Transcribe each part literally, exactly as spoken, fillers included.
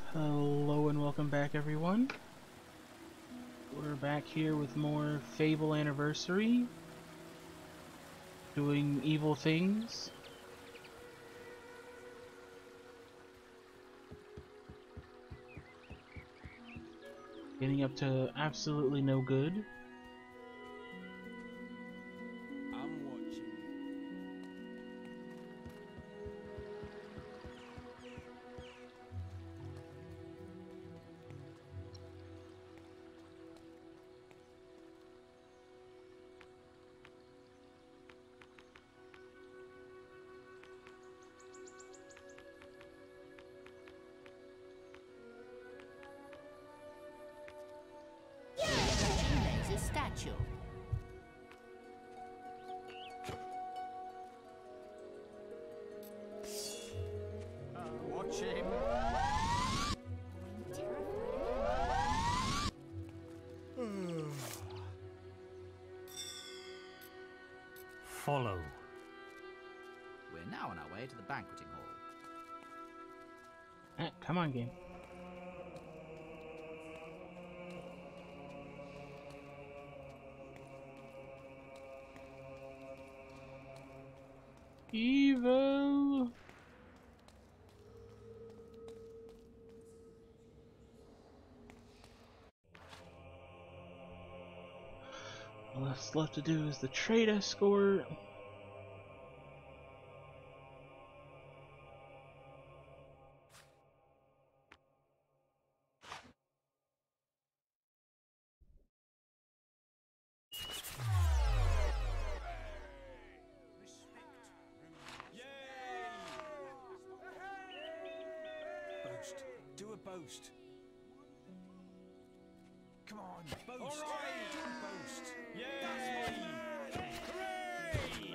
Hello and welcome back, everyone. We're back here with more Fable Anniversary, doing evil things. Getting up to absolutely no good. I'm watching. There's a statue. Uh, watch him. Follow. We're now on our way to the banqueting hall. Eh, come on, game. Evil! All that's left to do is the trade escort. Boast. Do a boast. Come on, boast. All right. Do a boast. Yay! That's my man. Hooray!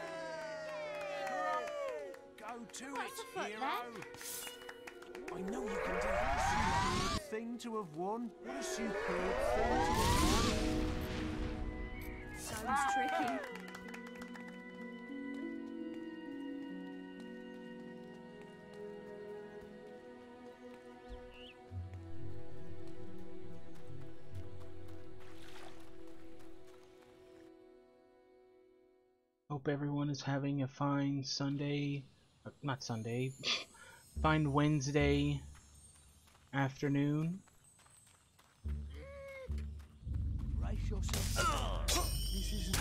Go to What's it, afoot, hero. lad? I know you can do it. What a superb thing to have won. What a superb thing to have won. Sounds tricky. Hope everyone is having a fine Sunday, uh, not Sunday, fine Wednesday afternoon. Brace yourself. This isn't.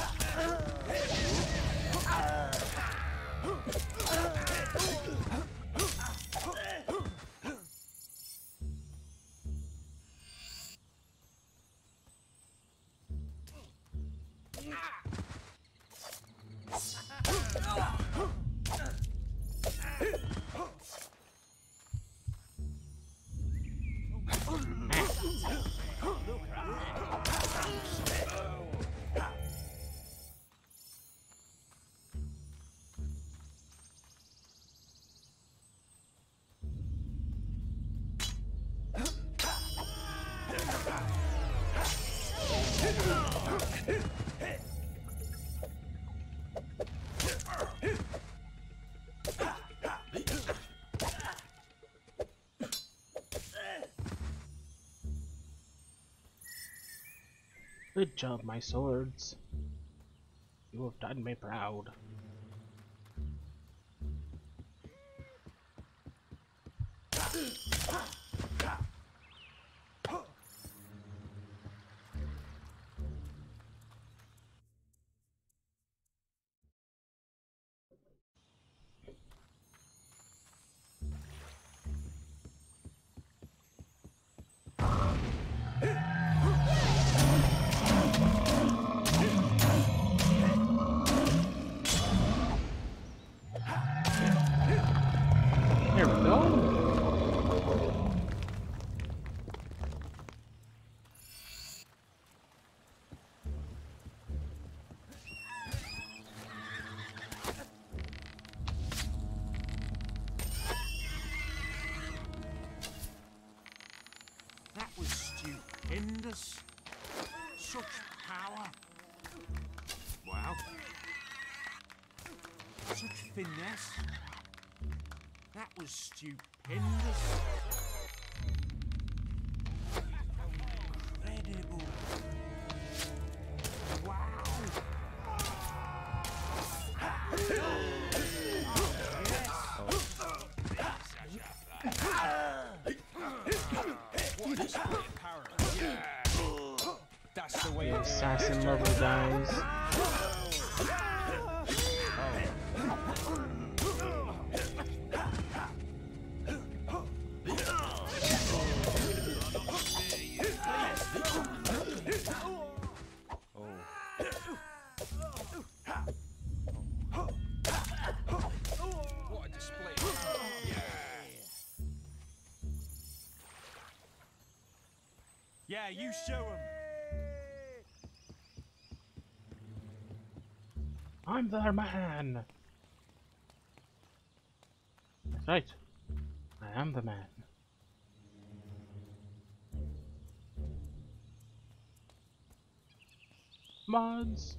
Good job, my swords. You have done me proud. There we go. That was stupendous. Such power. Wow. Such finesse. That was stupendous. assassin level guys. What a display. Yeah, you show him. I'm the man. That's right. I am the man. Mods.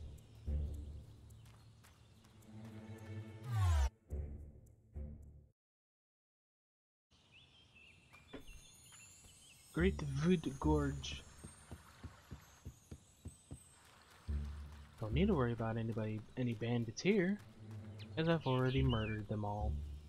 Great Wood Gorge. Don't need to worry about anybody, any bandits here, as I've already murdered them all.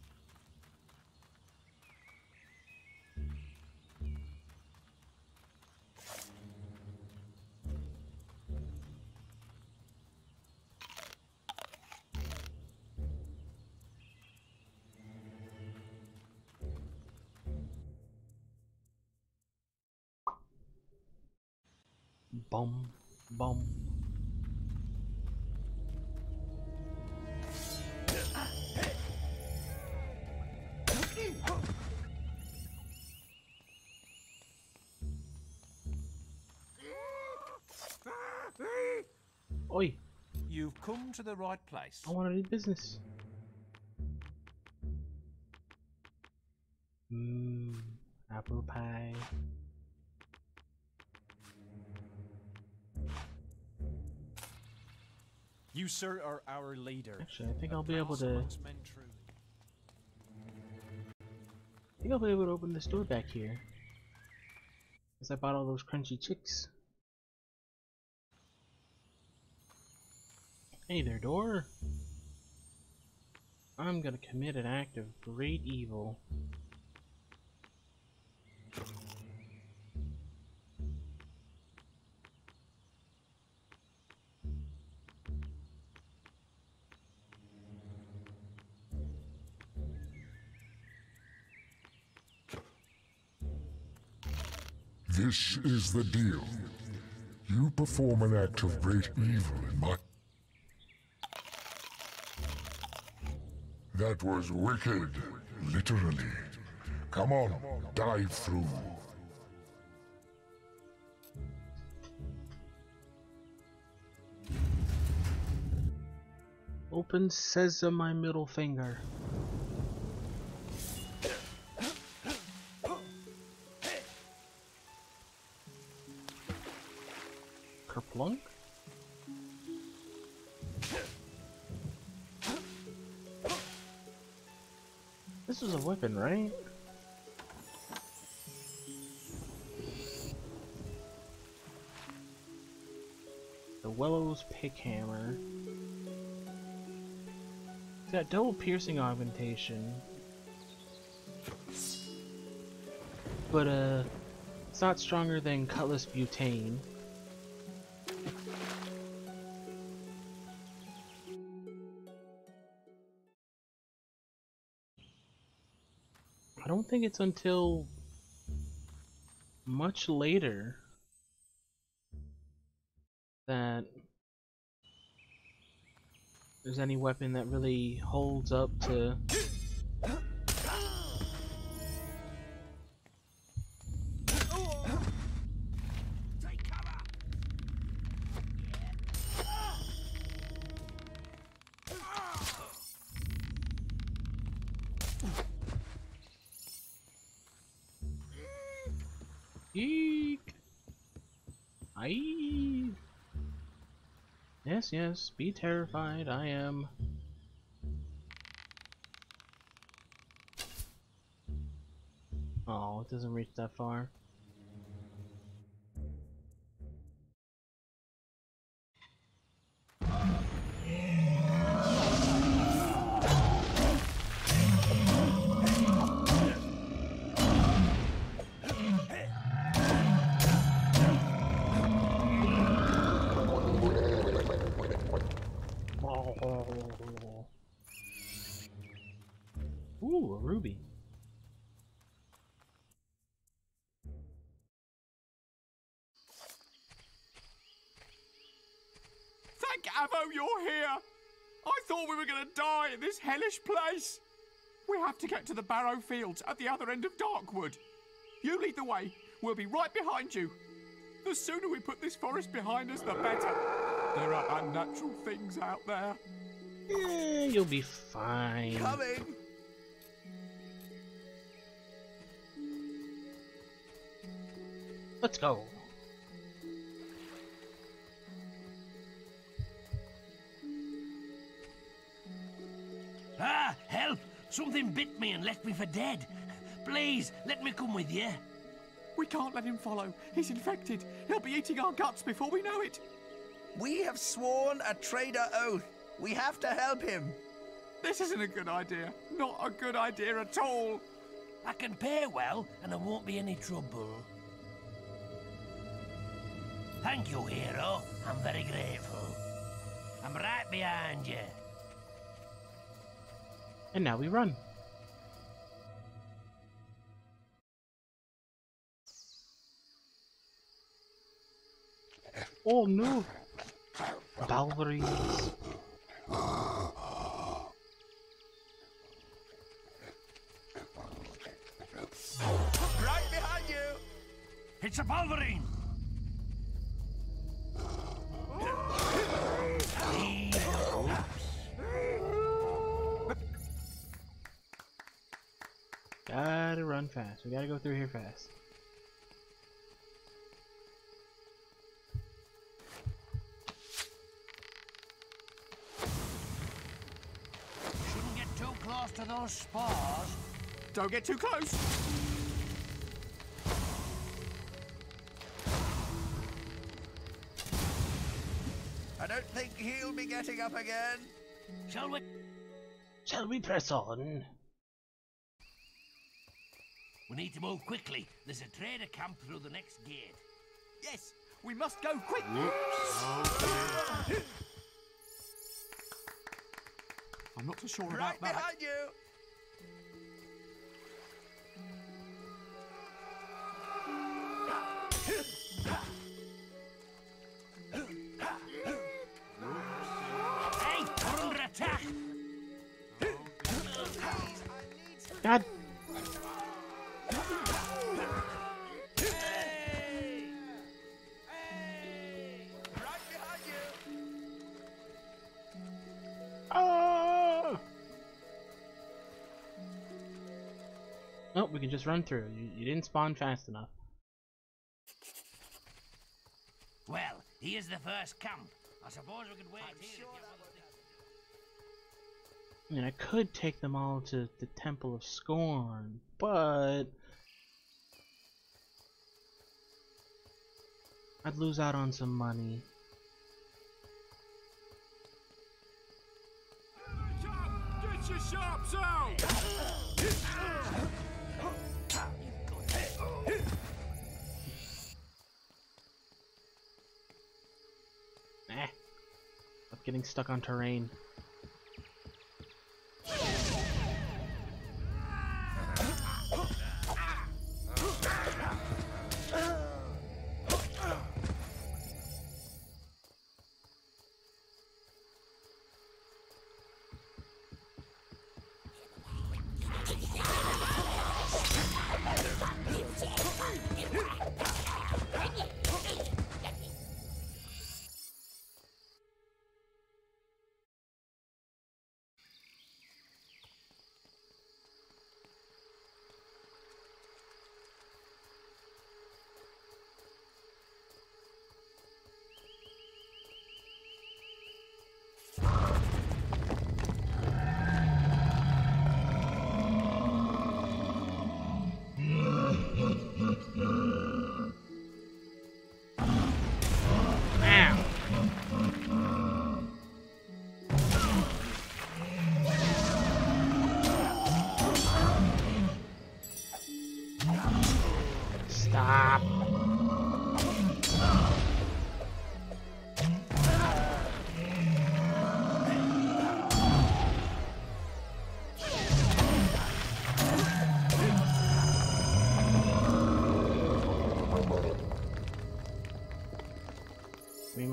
Bum, bum. Oi, You've come to the right place. I want to do business. Mmm, apple pie. You, sir, are our leader. Actually, I think I'll be able to. Amongst men truly. I think I'll be able to open this door back here. Because I bought all those crunchy chicks. Hey there, door. I'm gonna commit an act of great evil. This is the deal. You perform an act of great evil in my... That was wicked, literally. Come on, dive through. Open sesame, my middle finger. Kerplunk? This was a weapon, right? The Wellows Pickhammer. It's got double piercing augmentation. But, uh, it's not stronger than Cutlass Butane. I don't think it's until much later that there's any weapon that really holds up to Eek! Aye! Yes, yes, be terrified, I am. Oh, it doesn't reach that far. Ruby. Thank Avo you're here! I thought we were going to die in this hellish place! We have to get to the Barrow Fields at the other end of Darkwood. You lead the way. We'll be right behind you. The sooner we put this forest behind us, the better. There are unnatural things out there. Eh, you'll be fine. Coming! Let's go. Ah, help! Something bit me and left me for dead. Please, let me come with you. We can't let him follow. He's infected. He'll be eating our guts before we know it. We have sworn a traitor oath. We have to help him. This isn't a good idea. Not a good idea at all. I can pay well, and there won't be any trouble. Thank you, hero. I'm very grateful. I'm right behind you. And now we run. Oh no! Balverines. Right behind you! It's a Balverine! Gotta run fast. We gotta go through here fast. Shouldn't get too close to those spores. Don't get too close. I don't think he'll be getting up again. Shall we? Shall we press on? We need to move quickly. There's a trader camp through the next gate. Yes, we must go quick. I'm not so sure Right about that. behind you! Hey, we're under attack! God. Right behind you! Oh! Oh, we can just run through. You, you didn't spawn fast enough. Well, here's the first camp. I suppose we could wait here if you want. I mean, I could take them all to the Temple of Scorn, but I'd lose out on some money. Get your sharps out! Eh. I'm getting stuck on terrain.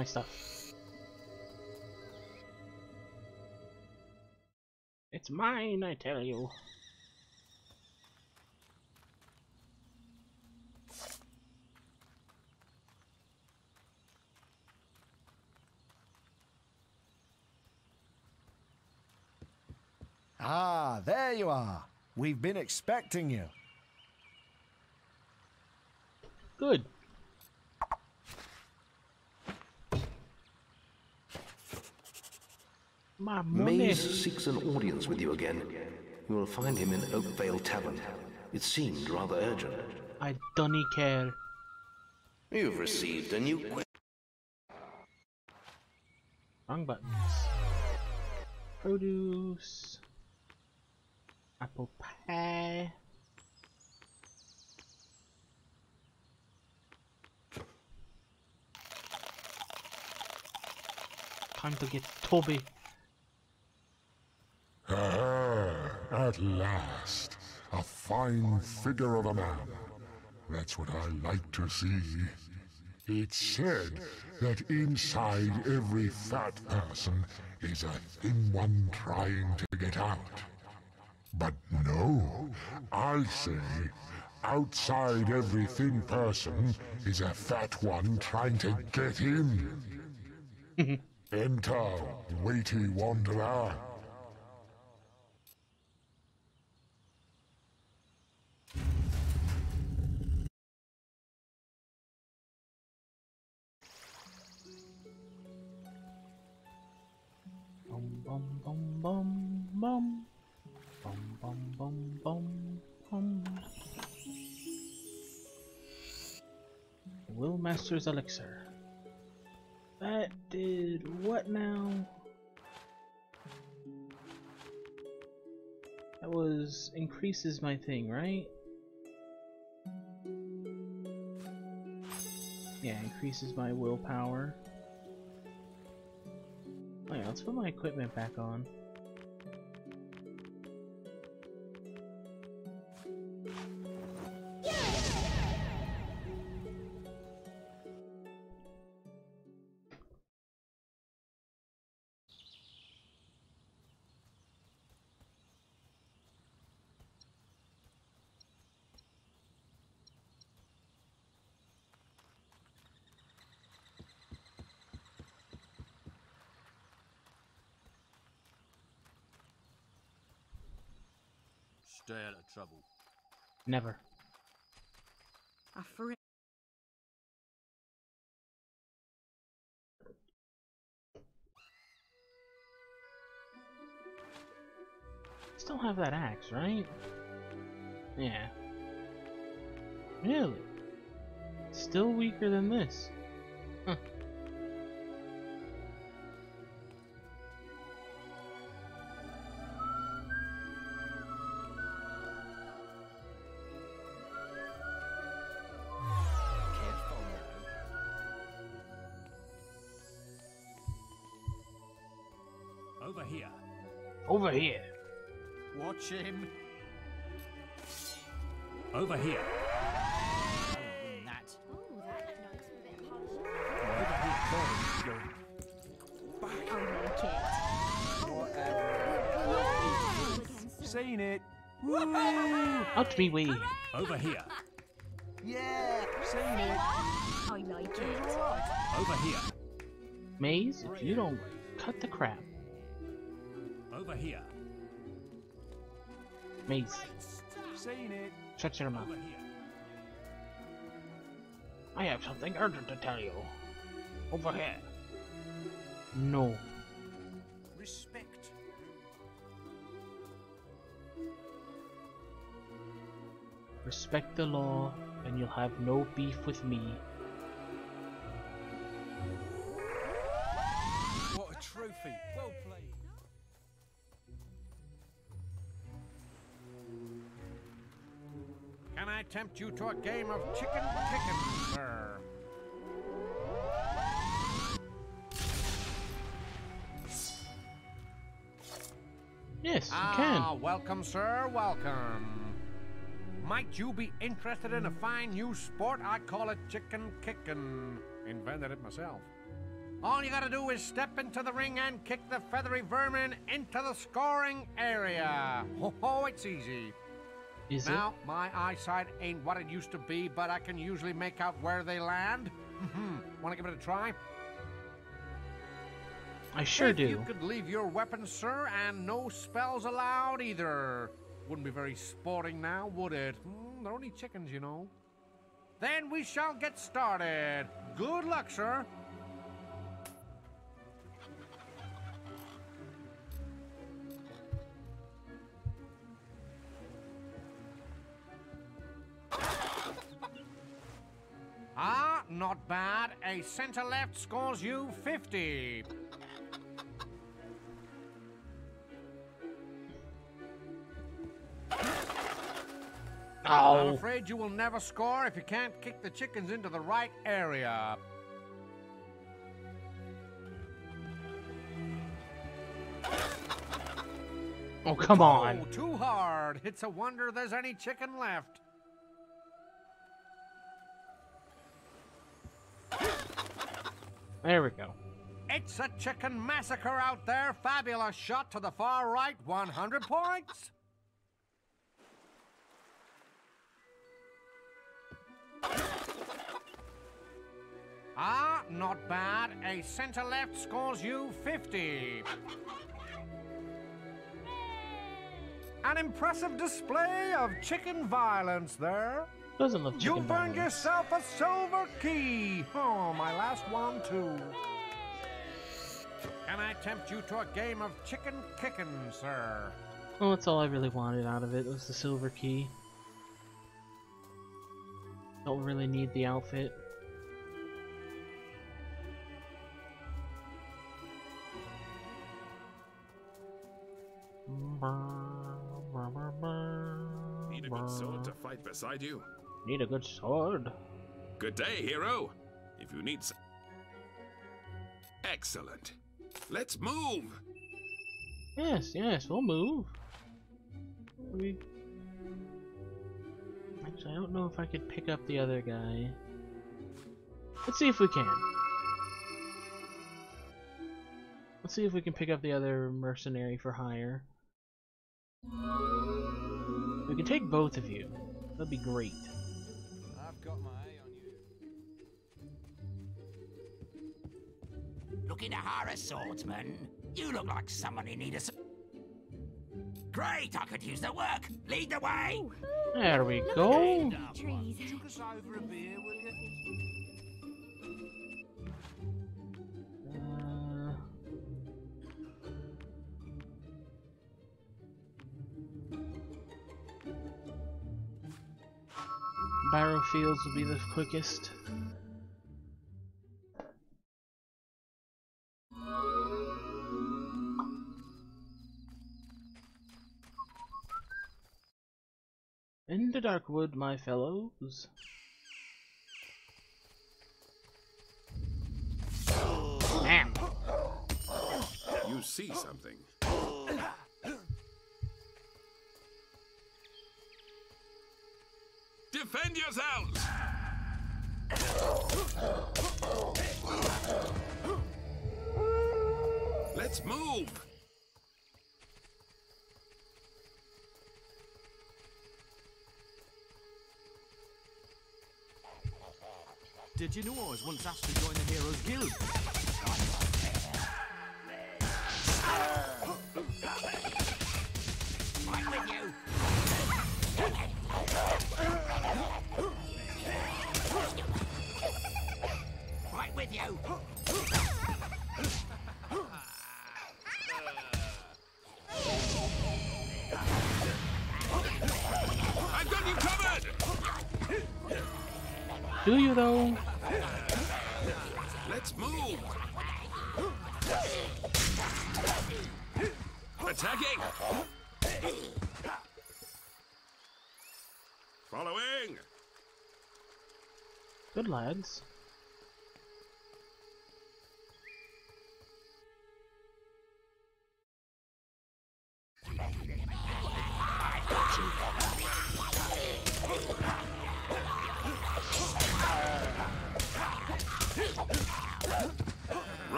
my stuff. It's mine, I tell you. Ah, there you are. We've been expecting you. Good. My money. Maze seeks an audience with you again. You will find him in Oakvale Tavern. It seemed rather urgent. I don't care. You've received a new quest. Wrong buttons. Produce. Apple pie. Time to get Toby. Ah, at last. A fine figure of a man. That's what I like to see. It's said that inside every fat person is a thin one trying to get out. But no, I say outside every thin person is a fat one trying to get in. Enter, weighty wanderer. Bum bum bum bum bum bum bum bum bum bum. Willmaster's elixir. That did what now? That was increases my thing, right? Yeah, increases my willpower. Oh yeah, let's put my equipment back on. Stay out of trouble. Never. I for Still have that axe, right? Yeah. Really? Still weaker than this. Huh. Over here. Over here. Watch him. Over here. That. Oh, that looks a bit Over here. I like it. Seen it. Out me way. Over here. Yeah, Seen it. I like it. Over here. Maze, if you don't cut the crap. Over here. Maze, Seen it. shut your mouth. Over here. I have something urgent to tell you. Over here. No. Respect. Respect the law, and you'll have no beef with me. What a trophy. Well played. Can I tempt you to a game of chicken kickin', sir? Yes, you ah, can. welcome, sir, welcome. Might you be interested in a fine new sport? I call it chicken kickin'. Invented it myself. All you gotta do is step into the ring and kick the feathery vermin into the scoring area. Oh, oh it's easy. Is now, it? my eyesight ain't what it used to be, but I can usually make out where they land. Want to give it a try? I sure if do. You could leave your weapon, sir, and no spells allowed either. Wouldn't be very sporting now, would it? Mm, they're only chickens, you know. Then we shall get started. Good luck, sir. Ah, not bad. A center left scores you fifty. Oh. I'm afraid you will never score if you can't kick the chickens into the right area. Oh, come on. Oh, too hard. It's a wonder there's any chicken left. There we go. It's a chicken massacre out there. Fabulous shot to the far right. one hundred points. Ah, not bad. A center left scores you fifty. An impressive display of chicken violence there. Doesn't look chicken You've violence. earned yourself a silver key. Oh, my last one, too. Can I tempt you to a game of chicken kicking, sir? Well, that's all I really wanted out of it, was the silver key. Don't really need the outfit. Need a good sword to fight beside you? Need a good sword. Good day, hero. If you need s- Excellent. Let's move. Yes, yes, we'll move. We... Actually, I don't know if I could pick up the other guy. Let's see if we can. Let's see if we can pick up the other mercenary for hire. We can take both of you. That'd be great. I've got my eye on you. Looking to hire a swordsman? You look like someone who needs a... s- Great, I could use the work. Lead the way. There we go. Trees. Took us over a beer, will you? Uh, Barrow Fields will be the quickest. In the dark wood, my fellows. Damn. You see something. Defend yourselves! Let's move! Did you know I was once asked to join the Heroes Guild? Right with you. Right with you. I've got you covered! Do you though? Let's move! Attacking! Following! Good lads.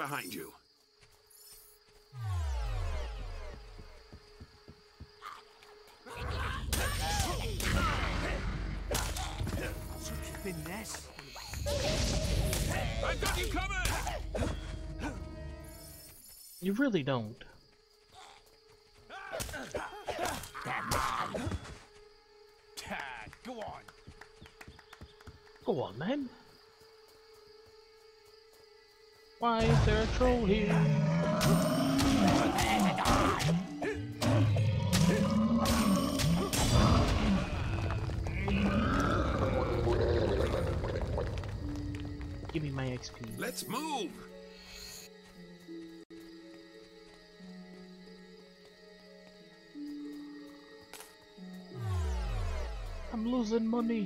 behind you. Finesse. I've got you covered! You really don't. Go on. Go on, man. Why is there a troll here? Give me my X P. Let's move! I'm losing money.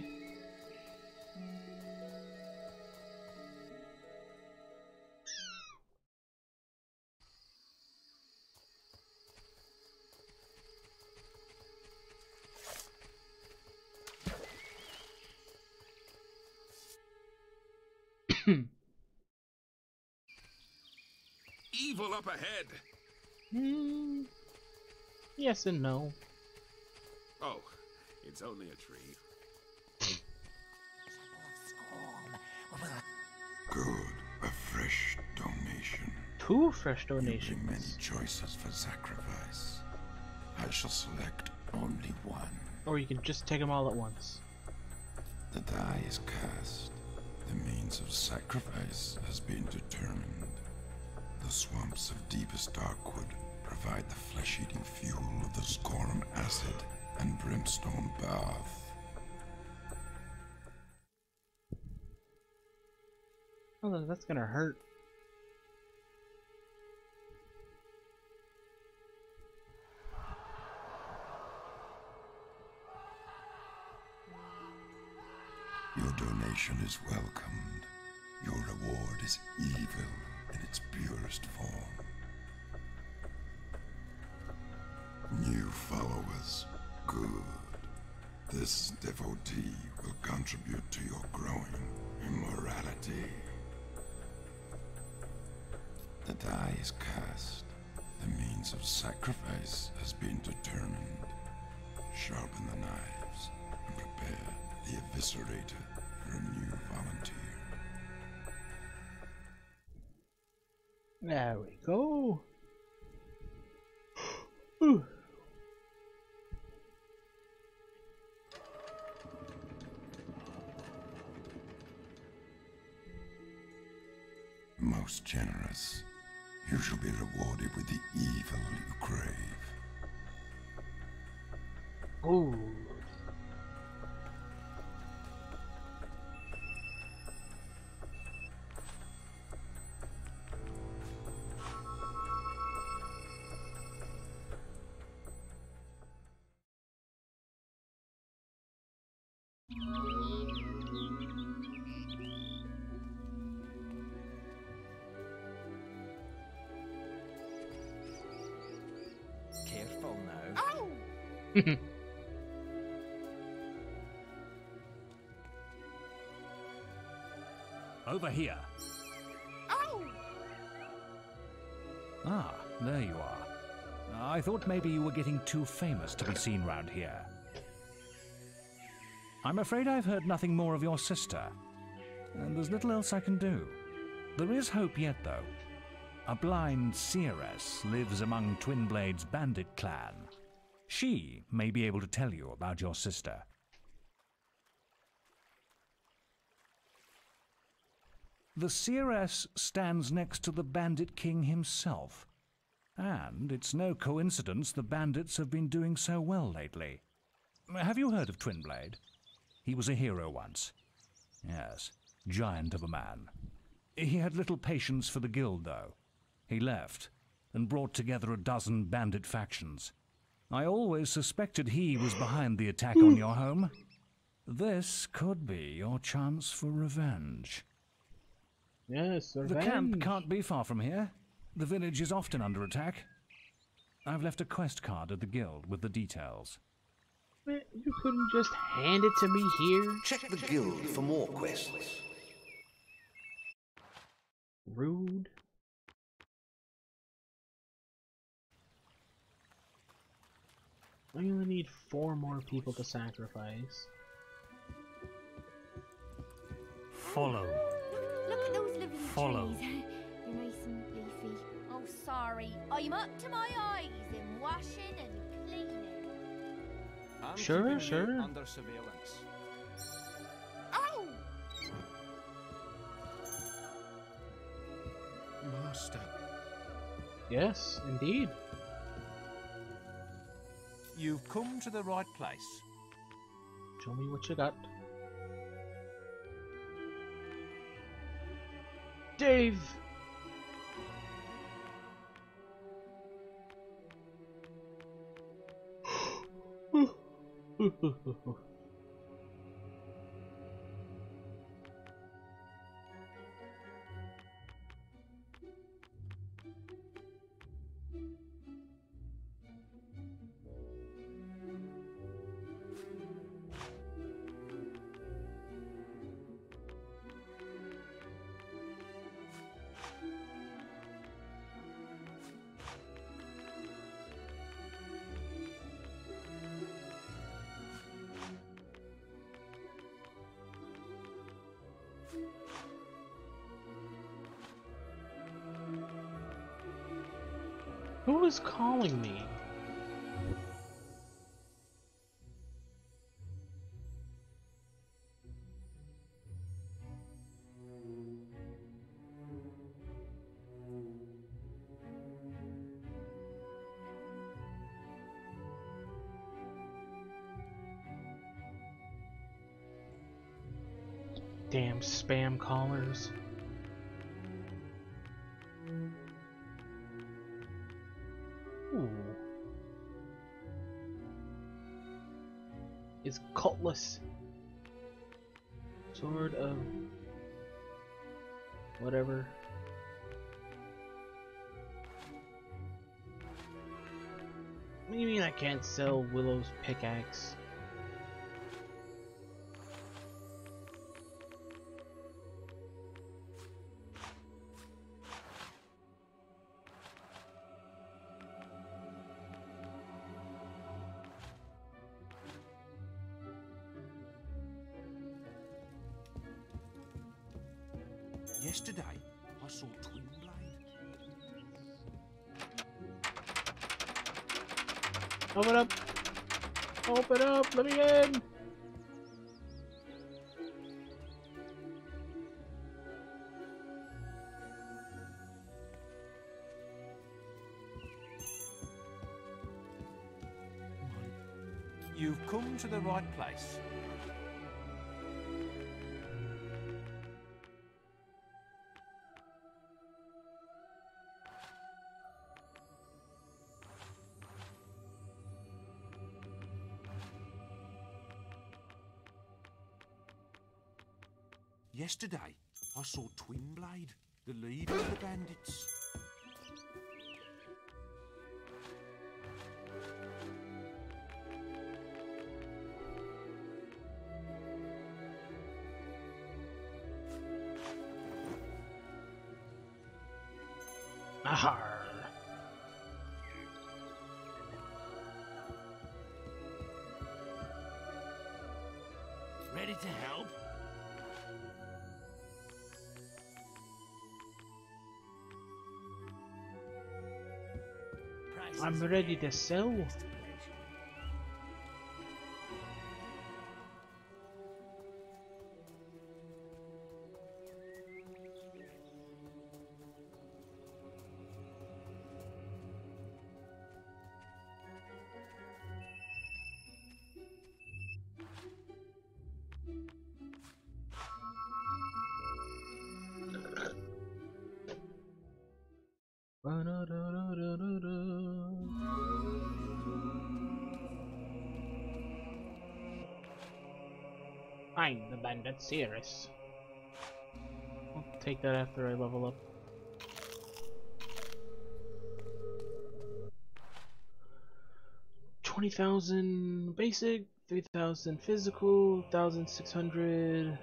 Evil up ahead! Hmm. Yes and no. Oh, it's only a tree. Good. A fresh donation. Two fresh You donations. bring many choices for sacrifice. I shall select only one. Or you can just take them all at once. The die is cast. The means of sacrifice has been determined. The swamps of deepest Darkwood provide the flesh-eating fuel of the Scorum acid and brimstone bath. Oh, that's gonna hurt. Your donation is welcomed. Your reward is evil in its purest form. New followers. Good. This devotee will contribute to your growing immorality. The die is cast. The means of sacrifice has been determined. Sharpen the knives and prepare the eviscerator for a new volunteer. There we go. Ooh. Most generous, you shall be rewarded with the evil you crave. Ooh. Careful now. Ow! Over here. Ow! Ah, there you are. I thought maybe you were getting too famous to be seen round here. I'm afraid I've heard nothing more of your sister, and there's little else I can do. There is hope yet, though. A blind seeress lives among Twinblade's bandit clan. She may be able to tell you about your sister. The seeress stands next to the Bandit King himself, and it's no coincidence the bandits have been doing so well lately. Have you heard of Twinblade? He was a hero once. Yes, giant of a man. He had little patience for the guild, though. He left and brought together a dozen bandit factions. I always suspected he was behind the attack on your home. This could be your chance for revenge. Yes, revenge. The camp can't be far from here. The village is often under attack. I've left a quest card at the guild with the details. Man, you couldn't just hand it to me here? Check the guild for more quests. Rude. I only need four more people to sacrifice. Follow. Look at those lovely Follow. trees. You're nice and leafy. Oh, sorry. I'm up to my eyes in washing and cleaning. I'm Sure, keeping you sure. under surveillance. Ow! Master. Yes, indeed. You've come to the right place. Show me what you got. Dave! Who is calling me? Damn spam callers. Ooh. Is Cutlass. Sword of whatever. What do you mean I can't sell Willow's pickaxe? Yesterday, I saw Twinblade. Open up! Open up! Let me in! You've come to the right place. Yesterday, I saw Twinblade, the leader of the bandits. Ahar. Ready to help? I'm ready to sell. I'm the bandit Cirrus. I'll take that after I level up. Twenty thousand basic, three thousand physical, thousand six hundred.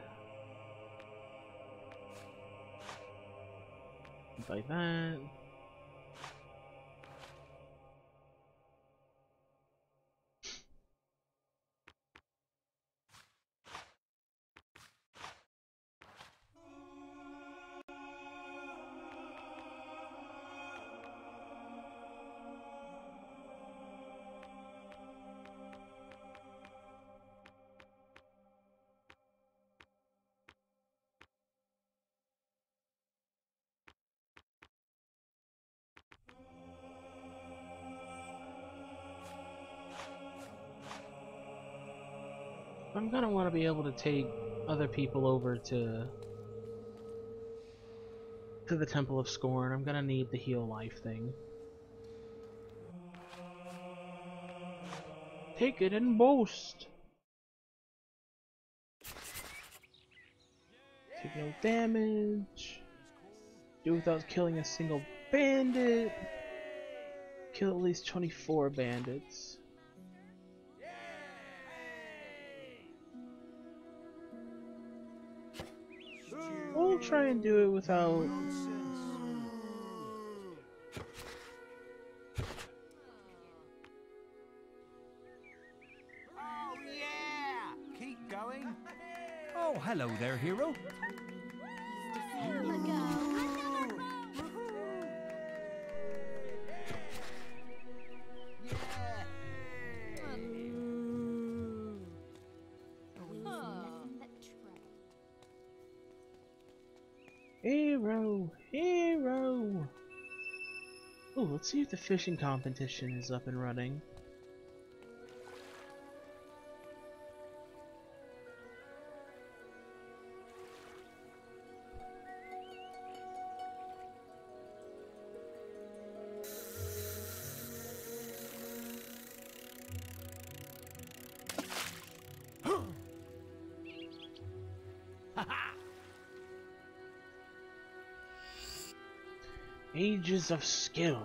Like that. I'm gonna want to be able to take other people over to to the Temple of Scorn. I'm gonna need the heal life thing. Take it and boast. Take no damage. Do without killing a single bandit. Kill at least twenty-four bandits. We'll try and do it without... Oh yeah! Keep going. Oh, hello there, hero. Hero! Hero! Oh, let's see if the fishing competition is up and running. Ages of skill.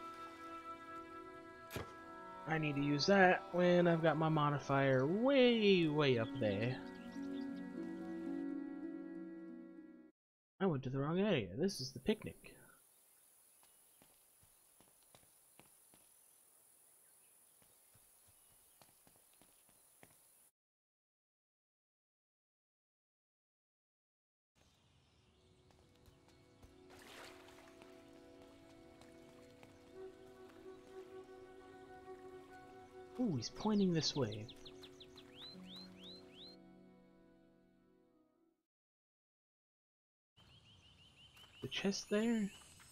I need to use that when I've got my modifier way, way up there. I went to the wrong area. This is the picnic. Ooh, he's pointing this way. The chest there?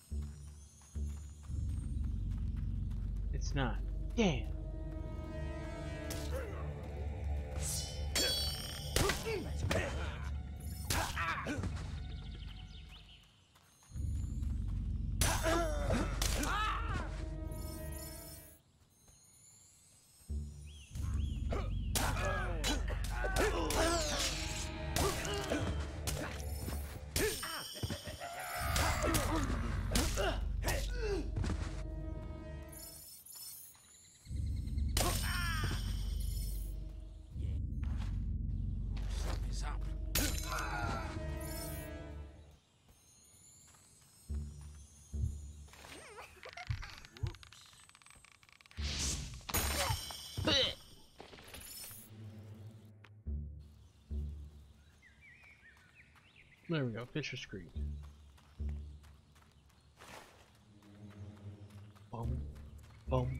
It's not. Damn. There we go, Fisher's Creek. Bum, bum.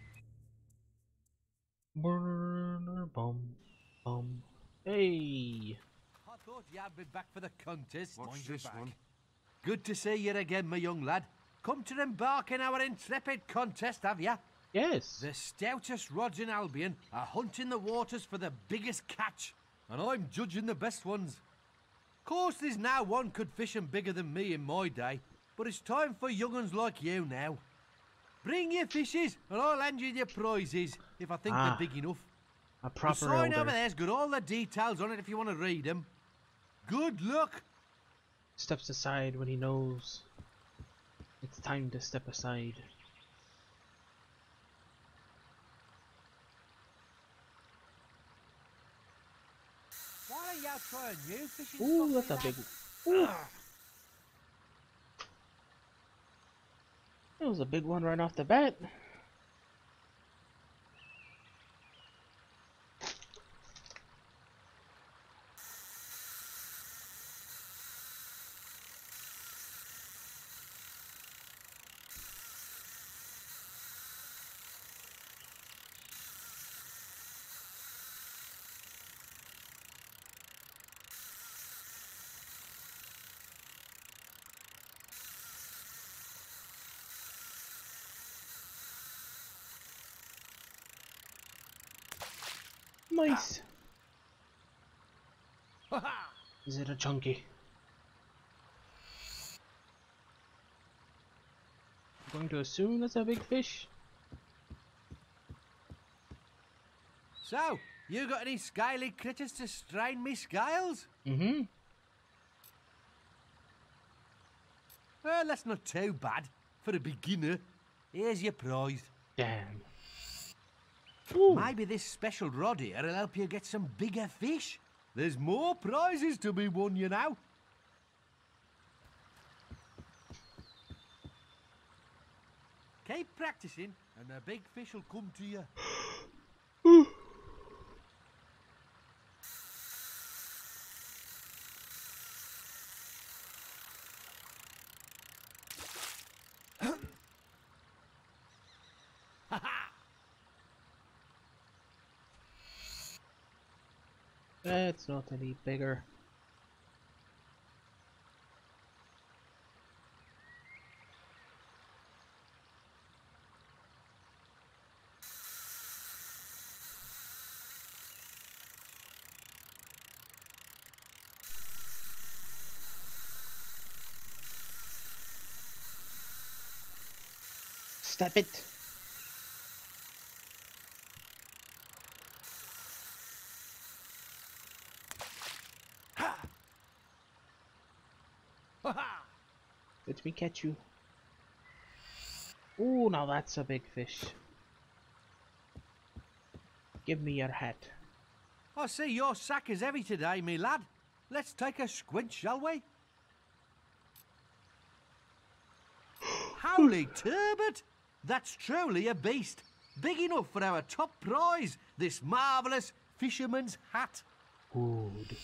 Burner, bum, bum. Hey! I thought you had been back for the contest. Watch this one. Good to see you again, my young lad. Come to embark in our intrepid contest, have ya? Yes. The stoutest rods in Albion are hunting the waters for the biggest catch, and I'm judging the best ones. Course there's now one could fishing bigger than me in my day, but it's time for young'uns like you now. Bring your fishes, and I'll hand you your prizes, if I think Ah, they're big enough. A proper The sign elder. over there's got all the details on it if you want to read them. Good luck! Steps aside when he knows it's time to step aside. Why don't you try a new fishing Ooh, spot, that's a me big lad? one. That was a big one right off the bat. Nice. Is it a chunky? I'm going to assume that's a big fish. So, you got any scaly critters to strain me scales? Mm-hmm. Well, that's not too bad. For a beginner, here's your prize. Damn. Ooh. Maybe this special rod here will help you get some bigger fish. There's more prizes to be won, you know. Keep practicing, and the big fish will come to you. It's not any bigger. Stop it. Let me catch you. Ooh, now that's a big fish. Give me your hat. I see your sack is heavy today, me lad. Let's take a squint, shall we? Holy turbot! That's truly a beast. Big enough for our top prize, this marvellous fisherman's hat. Good.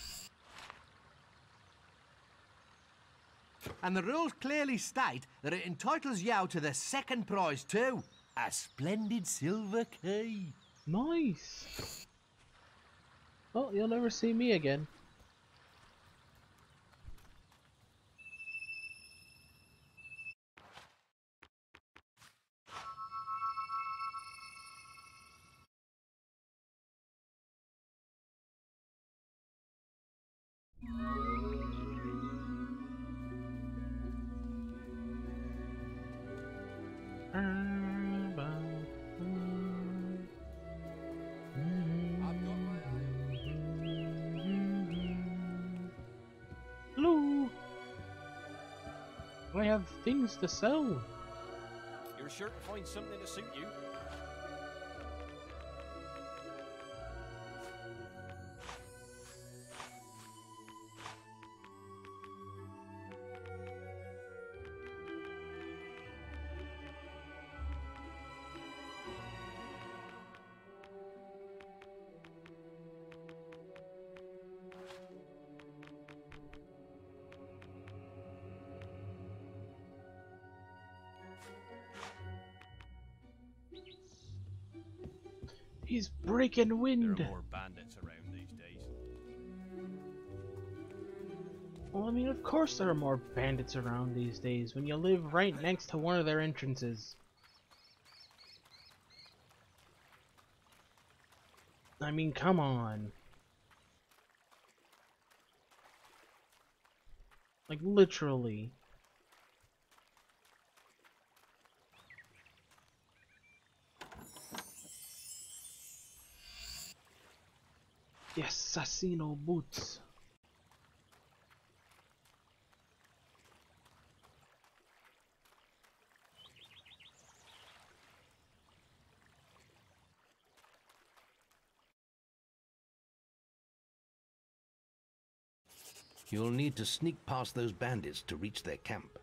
And the rules clearly state that it entitles you to the second prize too. A splendid silver key. Nice. Well, you'll never see me again. Hello. I have things to sell. You're sure to find something to suit you. He's breaking wind. There are more bandits around these days. Well, I mean, of course there are more bandits around these days when you live right next to one of their entrances. I mean, come on. Like, literally. The Assassino boots. You'll need to sneak past those bandits to reach their camp.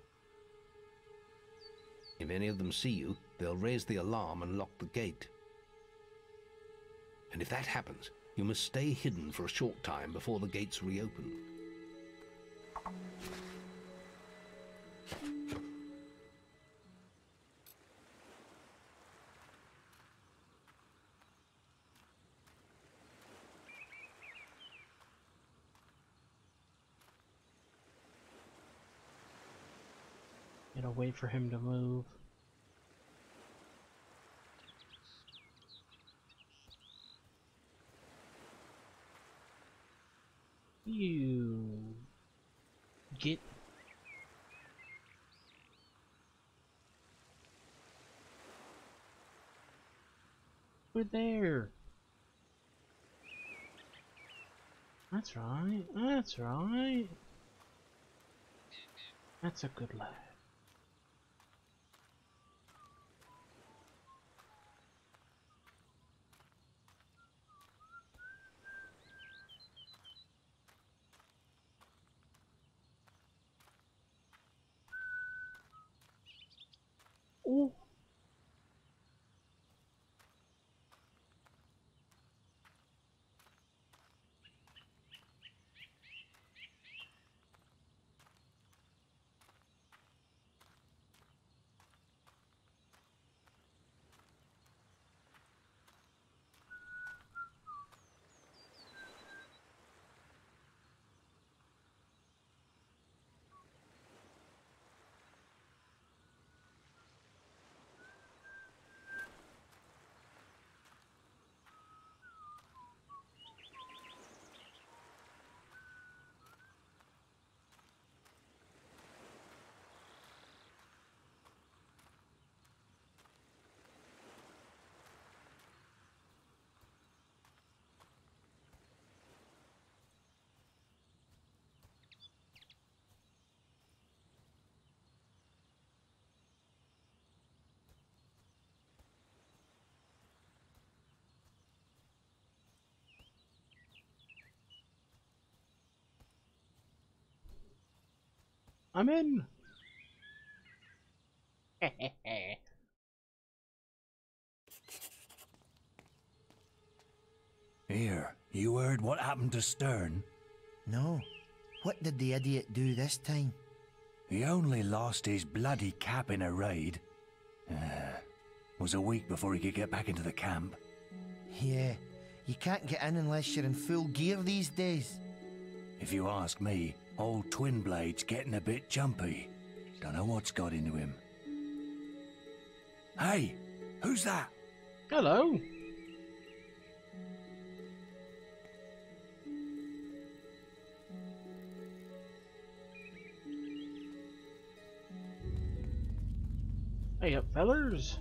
If any of them see you, they'll raise the alarm and lock the gate. And if that happens, you must stay hidden for a short time before the gates reopen. Gotta wait for him to move. You Get. We're there. That's right. That's right. That's a good lad. Ooh. I'm in. Here, you heard what happened to Stern? No. What did the idiot do this time? He only lost his bloody cap in a raid. Uh, was a week before he could get back into the camp. Yeah, you can't get in unless you're in full gear these days. If you ask me, old Twin Blade's getting a bit jumpy. Don't know what's got into him. Hey, who's that? Hello. Hey up, fellers.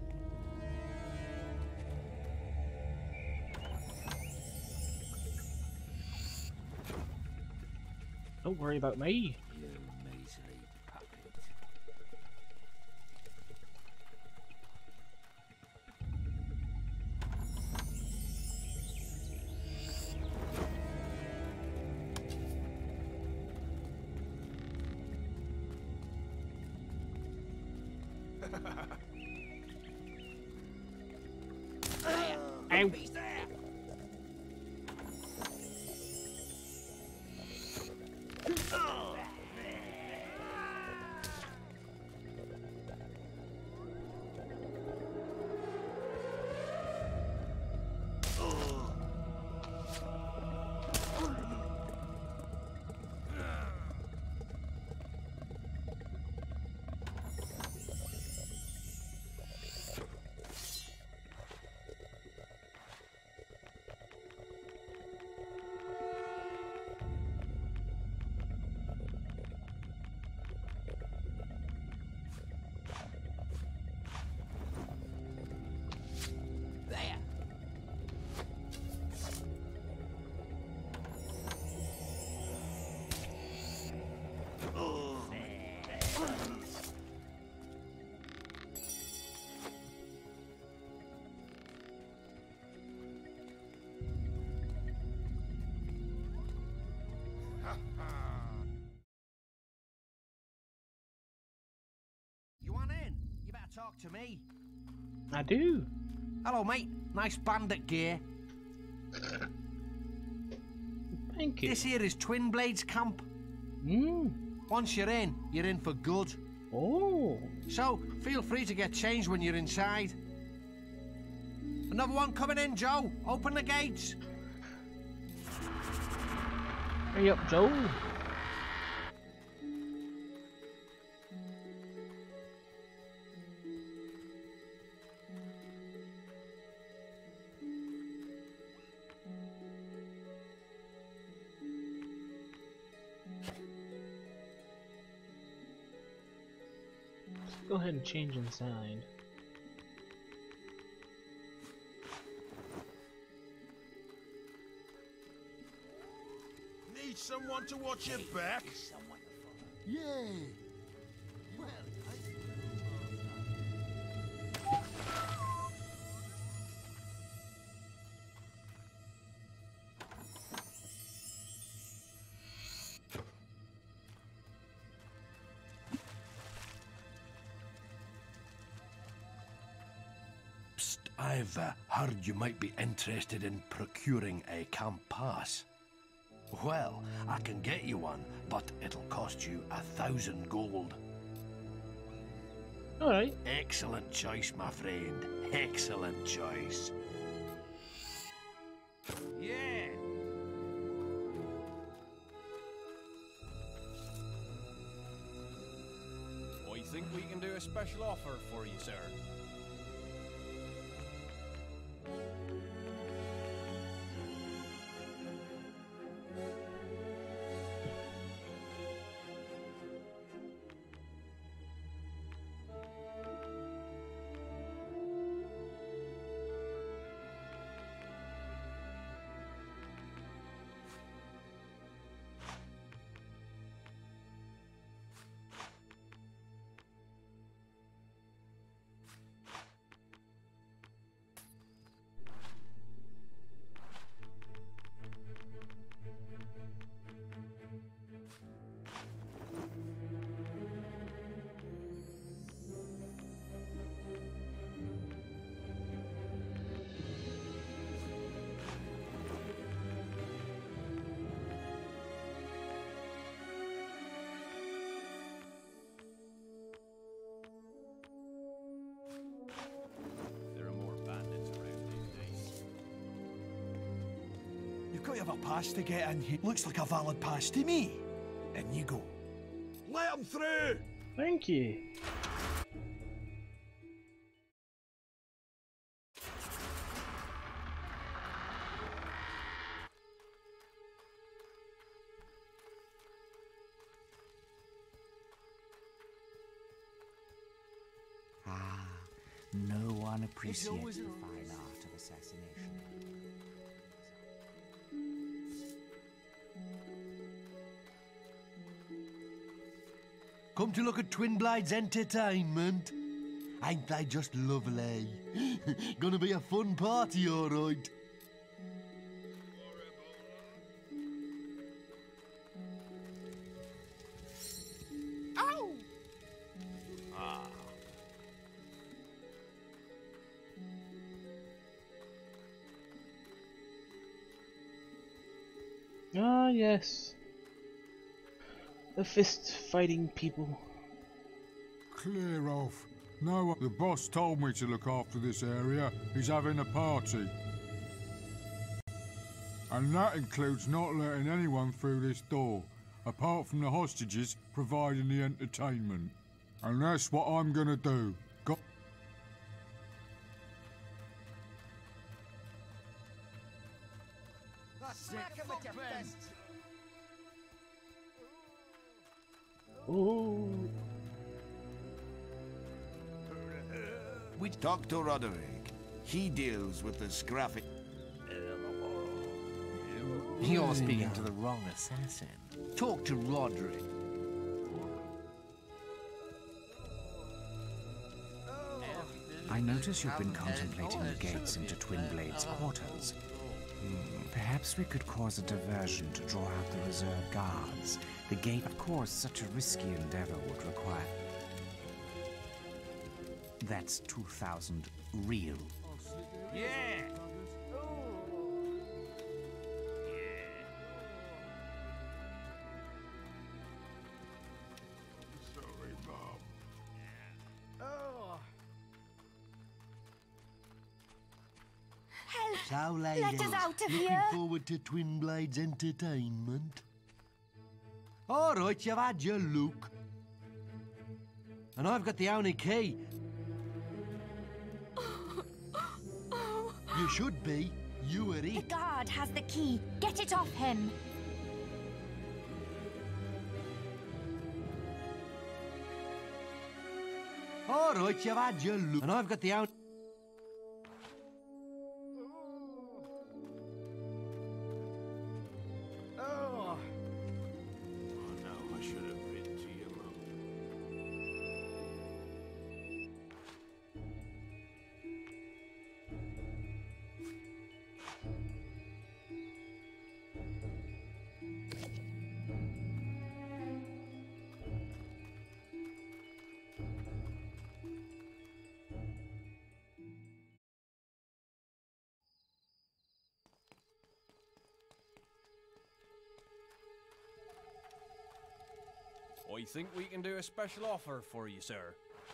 Don't worry about me. You measly puppet. Ow. He's there. You want in? You better talk to me. I do. Hello, mate. Nice bandit gear. Thank you. This here is Twin Blades camp. Mm. Once you're in, you're in for good. Oh. So, feel free to get changed when you're inside. Another one coming in, Joe. Open the gates. Hurry up, Joe. go ahead and change inside. Need someone to watch your back? Yeah. Well, Psst, I've uh, heard you might be interested in procuring a camp pass. Well, I can get you one, but it'll cost you a thousand gold. All right. Excellent choice, my friend. Excellent choice. Yeah. I think we can do a special offer for you, sir. You've got to have a pass to get in here. Looks like a valid pass to me. In you go. Let him through! Thank you. Ah, no one appreciates the fine art of assassination. Come to look at Twin Blades Entertainment? Ain't they just lovely? Gonna be a fun party, all right. Ow! Ah. Ah, yes. The fist fighting people. Clear off. No, the boss told me to look after this area. He's having a party. And that includes not letting anyone through this door, apart from the hostages providing the entertainment. And that's what I'm gonna do. Go Smack him with your fist. Ooh. We talk to Roderick. He deals with the scruffy. You're speaking to the wrong assassin. Talk to Roderick. I notice you've been contemplating the gates into Twin Blades' quarters. Hmm, perhaps we could cause a diversion to draw out the reserve guards. The gate, of course, such a risky endeavor would require... That's two thousand real. Yeah! Sorry, Mom. Oh. So, ladies, Let us out of looking here. forward to Twin Blades Entertainment? All right, you've had your look. And I've got the only key. You should be. You are The it. guard has the key. Get it off him. All right, you've had your look. And I've got the out... Oh no, I should have written to your mum. I think we can do a special offer for you, sir.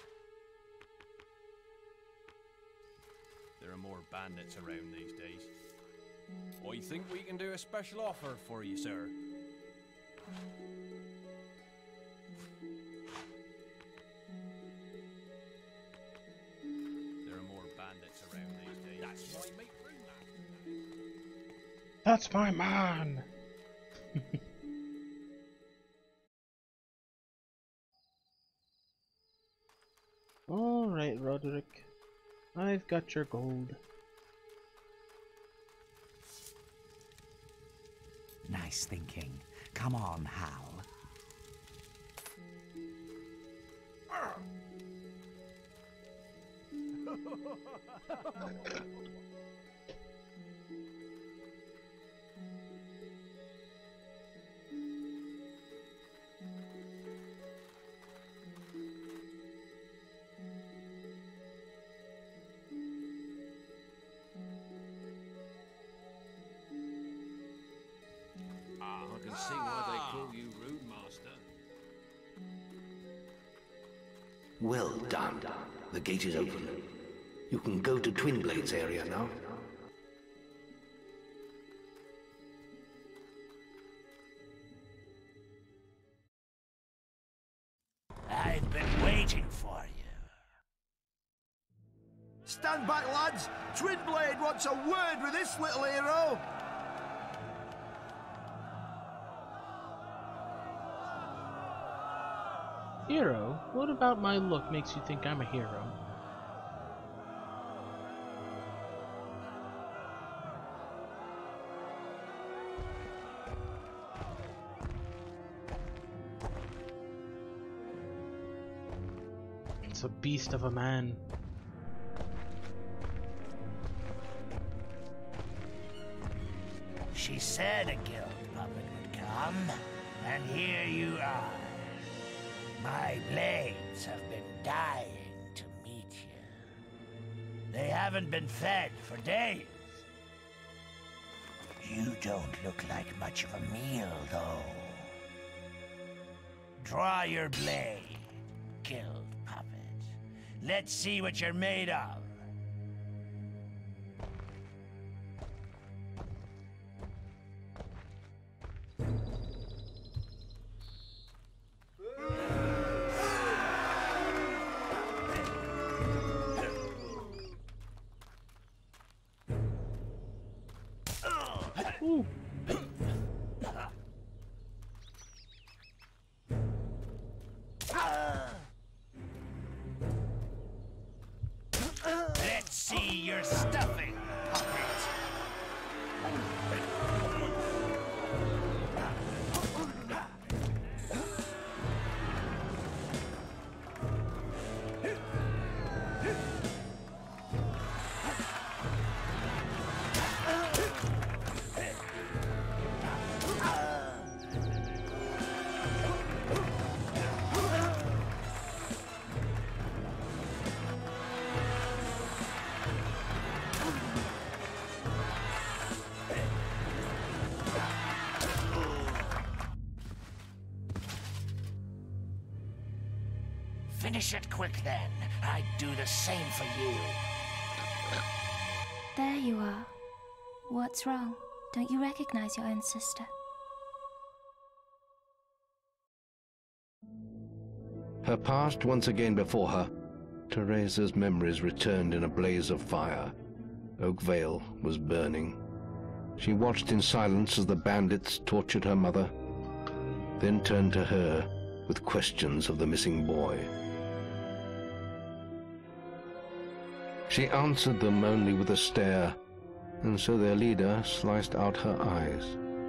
There are more bandits around these days. I think we can do a special offer for you, sir. There are more bandits around these days. That's my mate Room. That's my man! Alright, Roderick. I've got your gold. Nice thinking. Come on, Hal. I can see why they call you Rude Master. Well done. The gate is open. You can go to Twinblade's area now. I've been waiting for you. Stand back, lads! Twinblade wants a word with this little hero! Hero? What about my look makes you think I'm a hero? It's a beast of a man. She said a guild puppet would come, and here you are. My blades have been dying to meet you. They haven't been fed for days. You don't look like much of a meal, though. Draw your blade, guild puppet. Let's see what you're made of. Ooh. Let's see your stuffing, puppet. Finish it quick, then. I'd do the same for you. There you are. What's wrong? Don't you recognize your own sister? Her past once again before her, Teresa's memories returned in a blaze of fire. Oakvale was burning. She watched in silence as the bandits tortured her mother, then turned to her with questions of the missing boy. She answered them only with a stare, and so their leader sliced out her eyes.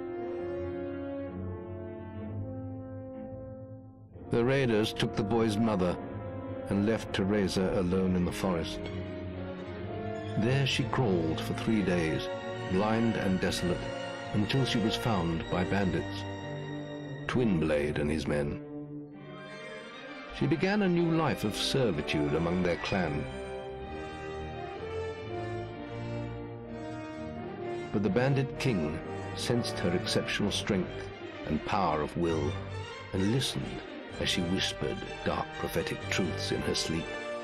The raiders took the boy's mother and left Teresa alone in the forest. There she crawled for three days, blind and desolate, until she was found by bandits, Twinblade and his men. She began a new life of servitude among their clan. But the bandit king sensed her exceptional strength and power of will, and listened as she whispered dark prophetic truths in her sleep.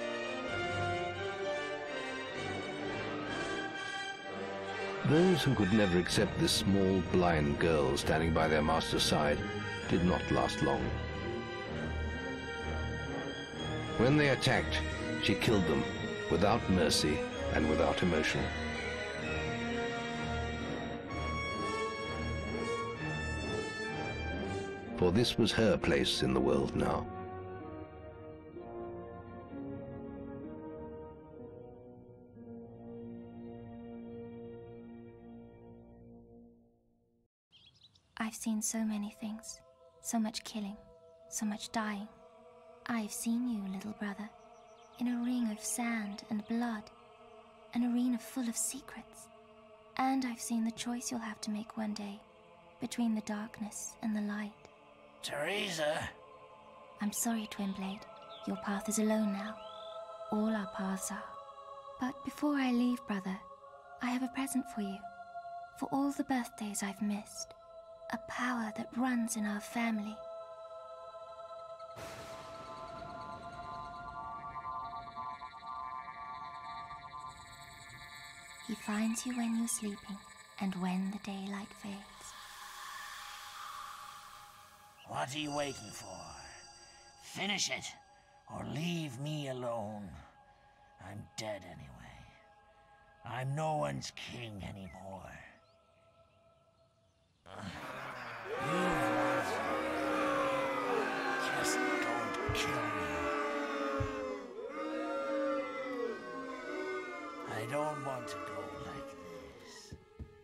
Those who could never accept this small, blind girl standing by their master's side did not last long. When they attacked, she killed them without mercy and without emotion. For this was her place in the world now. I've seen so many things, so much killing, so much dying. I've seen you, little brother, in a ring of sand and blood, an arena full of secrets. And I've seen the choice you'll have to make one day, between the darkness and the light. Teresa! I'm sorry, Twinblade. Your path is alone now. All our paths are. But before I leave, brother, I have a present for you. For all the birthdays I've missed. A power that runs in our family. He finds you when you're sleeping, and when the daylight fades. What are you waiting for? Finish it, or leave me alone. I'm dead anyway. I'm no one's king anymore. You just don't kill me. I don't want to go like this.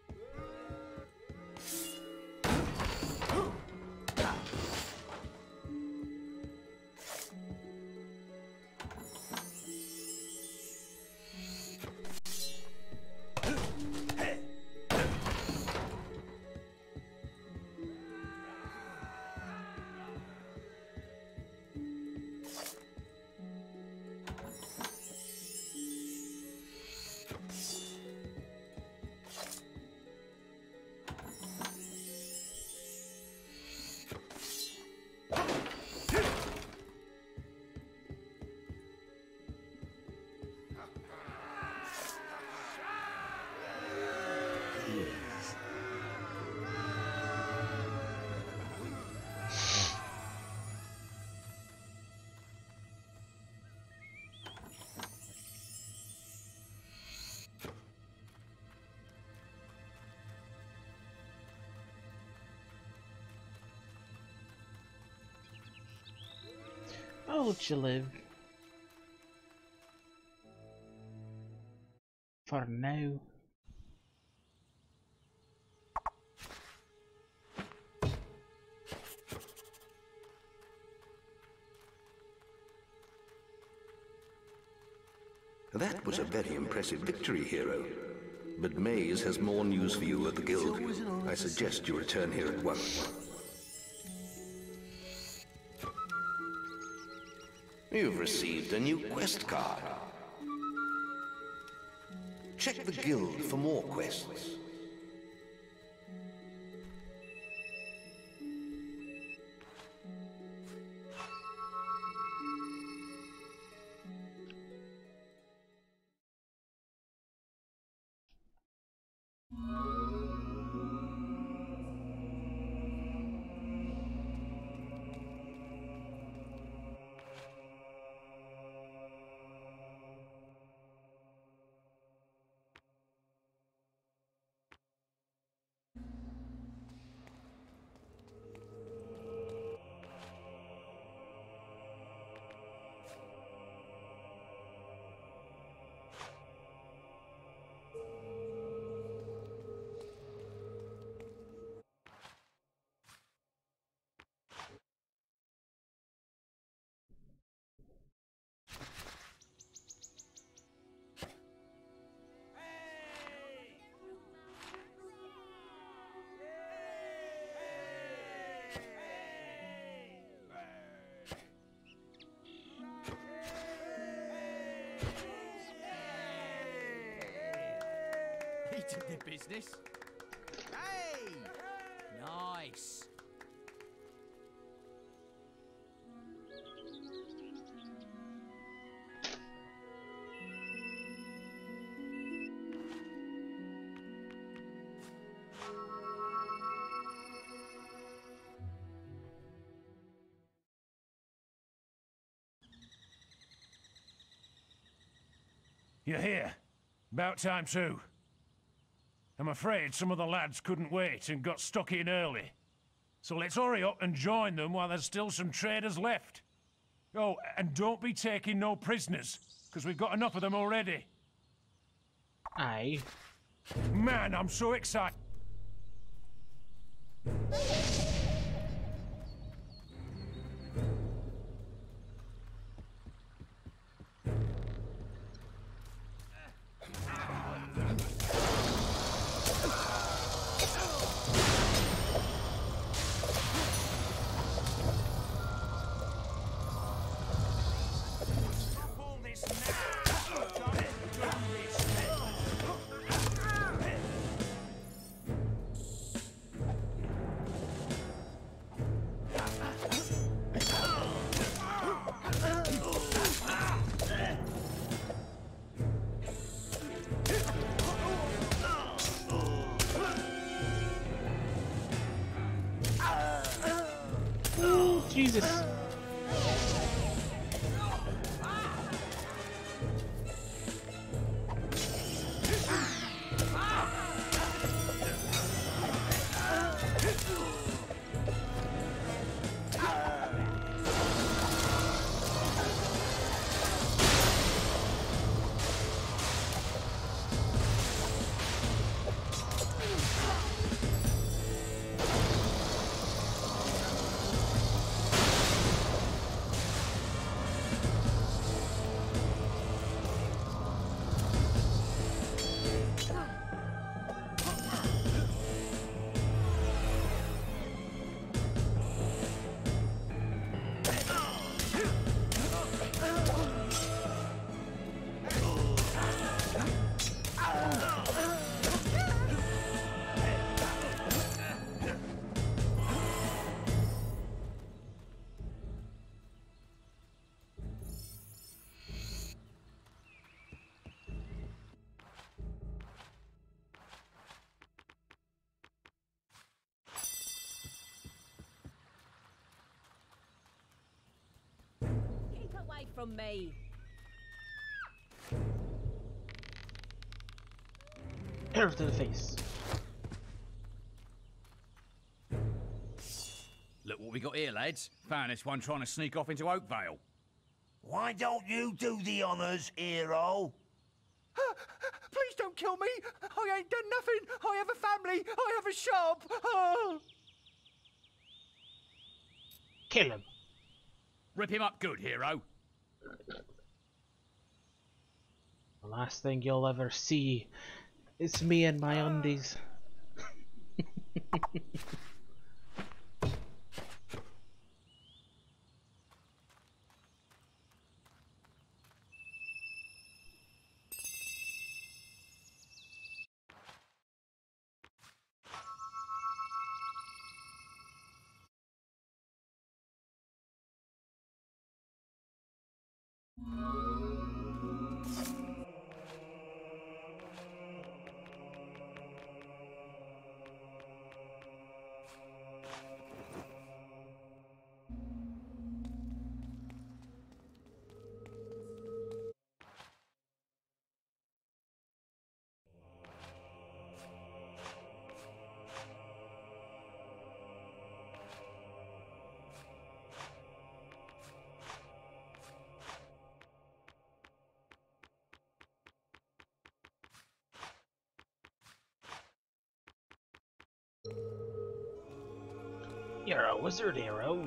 I'll let you live. For now. That was a very impressive victory, hero. But Maze has more news for you at the Guild. I suggest you return here at once. You've received a new quest card. Check the Guild for more quests. to the business. Hey! Nice. You're here. About time too. I'm afraid some of the lads couldn't wait and got stuck in early. So let's hurry up and join them while there's still some traders left. Oh, and don't be taking no prisoners, because we've got enough of them already. Aye. Man, I'm so excited. Jesus. From me. Arrow to the face. Look what we got here, lads. Found this one trying to sneak off into Oakvale. Why don't you do the honours, hero? Please don't kill me. I ain't done nothing. I have a family. I have a shop. Oh. Kill him. Rip him up good, hero. The last thing you'll ever see is me and my undies. You're a wizard, hero.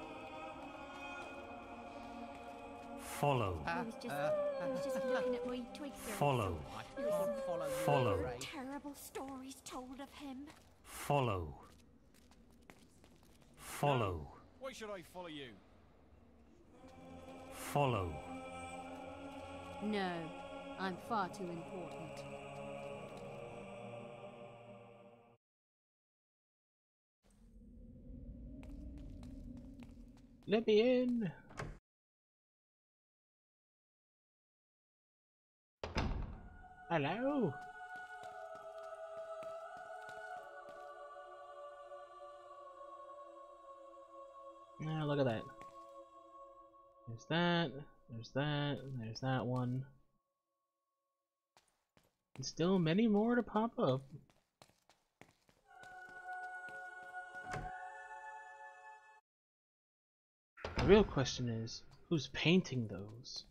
Follow. I was just, I was just looking at my Twitter. Follow. Follow. Follow. Terrible stories told of him. Follow. Follow. Why should I follow you? Follow. No, I'm far too important. Let me in. Hello. Now look at that. There's that. There's that. There's that one. And still many more to pop up. The real question is, who's painting those?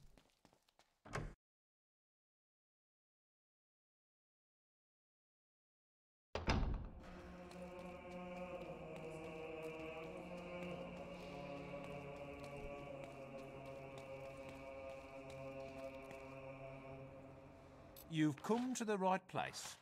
You've come to the right place.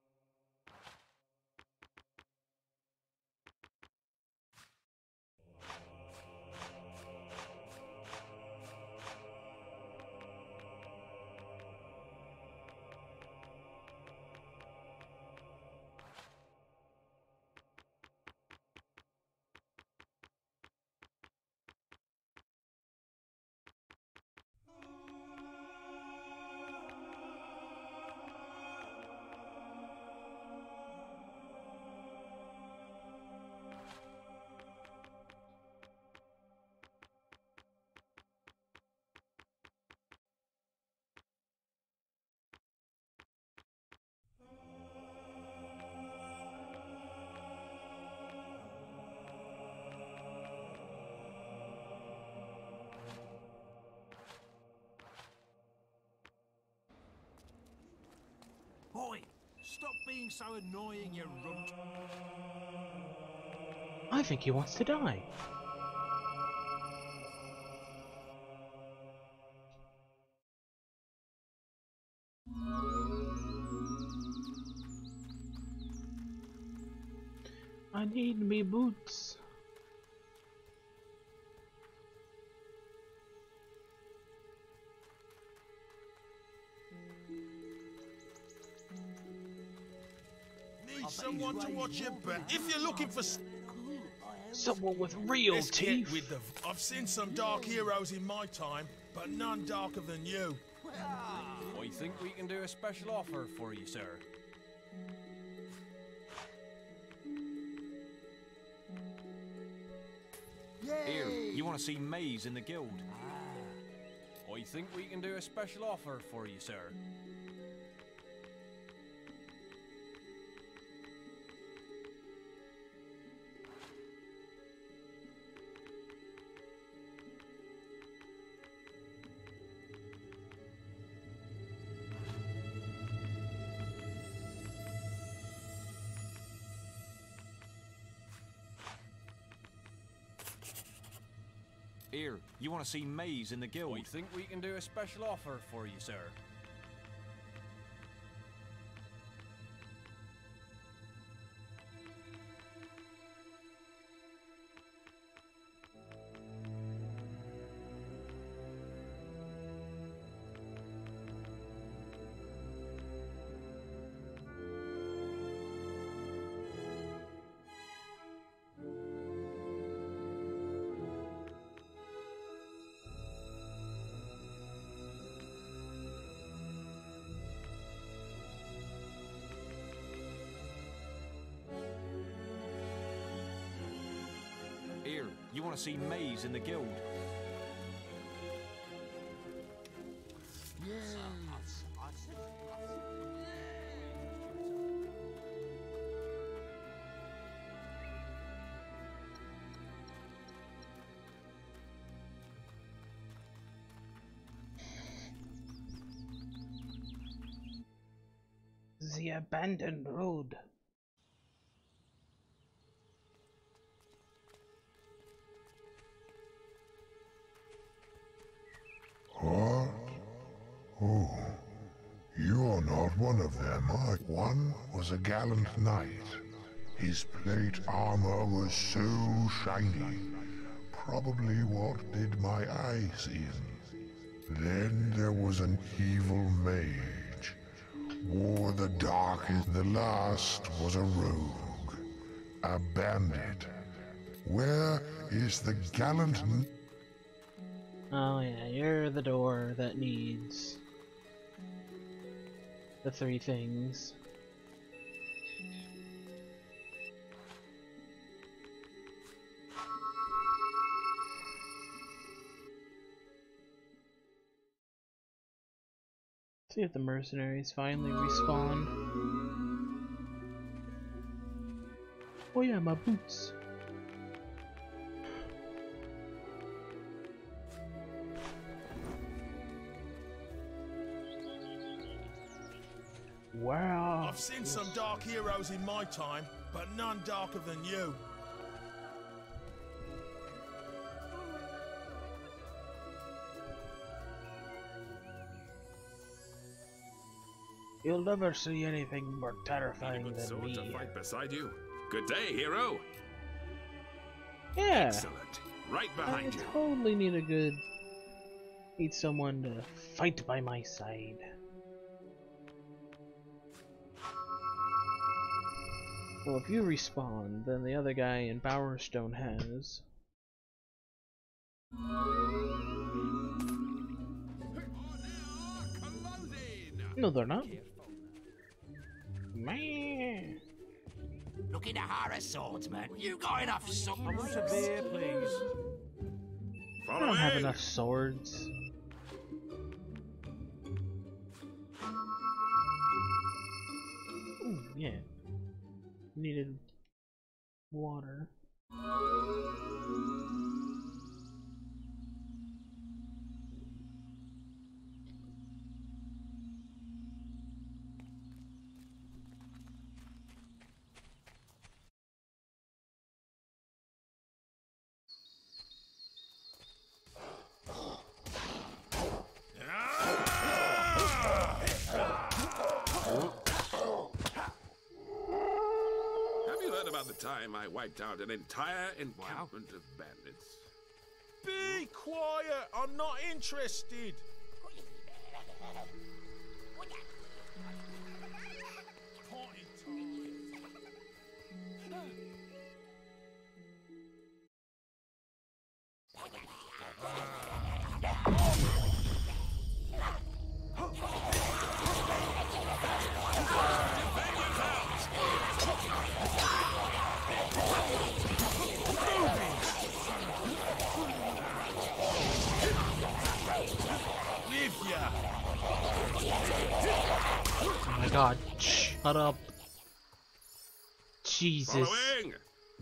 Boy, stop being so annoying, you runt. I think he wants to die. I need me boots. Need someone to watch your back. If you're looking for someone with real Let's teeth. get with the. I've seen some dark heroes in my time, but none darker than you. I think we can do a special offer for you, sir. Here, you want to see Maze in the guild? I think we can do a special offer for you, sir. Here, you want to see Maze in the guild? I think we can do a special offer for you, sir. Here, you want to see Maze in the guild? The abandoned road. What? Oh, you're not one of them, are you? One was a gallant knight. His plate armor was so shiny, probably what did my eyes in. Then there was an evil mage, wore the darkest. The last was a rogue, a bandit. Where is the gallant... Oh yeah, you're the door that needs the three things. See if the mercenaries finally respawn. Oh yeah, my boots. Wow. I've seen some dark heroes in my time, but none darker than you. You'll never see anything more terrifying Good than sword me. to fight beside you. Good day, hero. Yeah. Excellent. Right behind I you. totally need a good... Need someone to fight by my side. Well, if you respawn, then the other guy in Bowerstone has. No, they're not. Man. Looking to hire a swordsman. You got enough swords? I want a beer, please. I don't have enough swords. Ooh, yeah. Needed water. The time I wiped out an entire encampment of bandits. Be quiet! I'm not interested! Oh my god, shut up. Jesus. Following.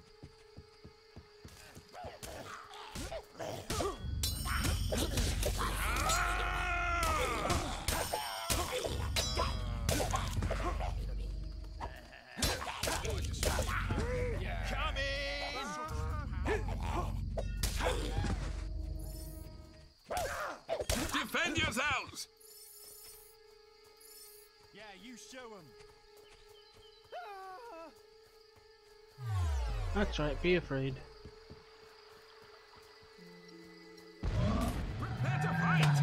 Defend yourselves! Yeah, you show them. That's right, be afraid. Prepare to fight!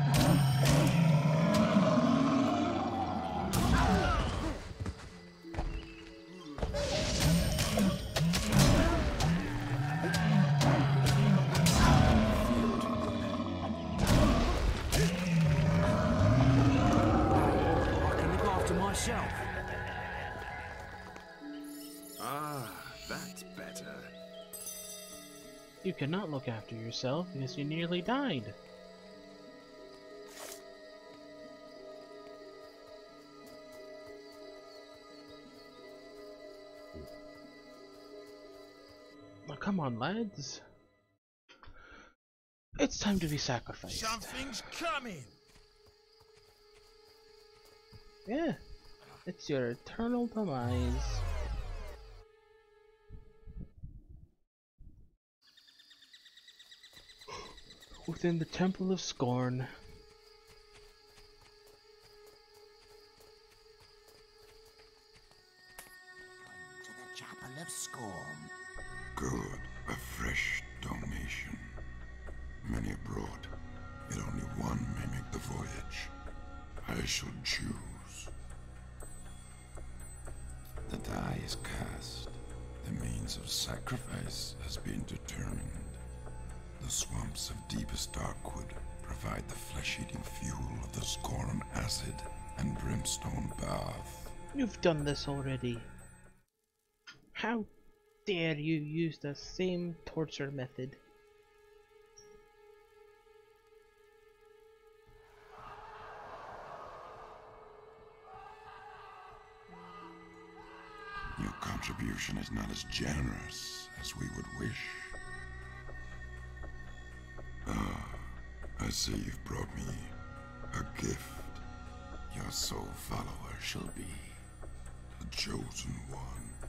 Ah, that's better. You cannot look after yourself because you nearly died. Now come on, lads. It's time to be sacrificed. Something's coming! Yeah, it's your eternal demise. Within the Temple of Scorn. To the Chapel of Scorn. Good. A fresh donation. Many abroad, yet only one may make the voyage. I shall choose. The die is cast. The means of sacrifice has been determined. The swamps of deepest Darkwood provide the flesh-eating fuel of the Scorn acid and brimstone bath. You've done this already. How dare you use the same torture method? Your contribution is not as generous as we would wish. Ah, I see you've brought me a gift. Your sole follower shall be the chosen one.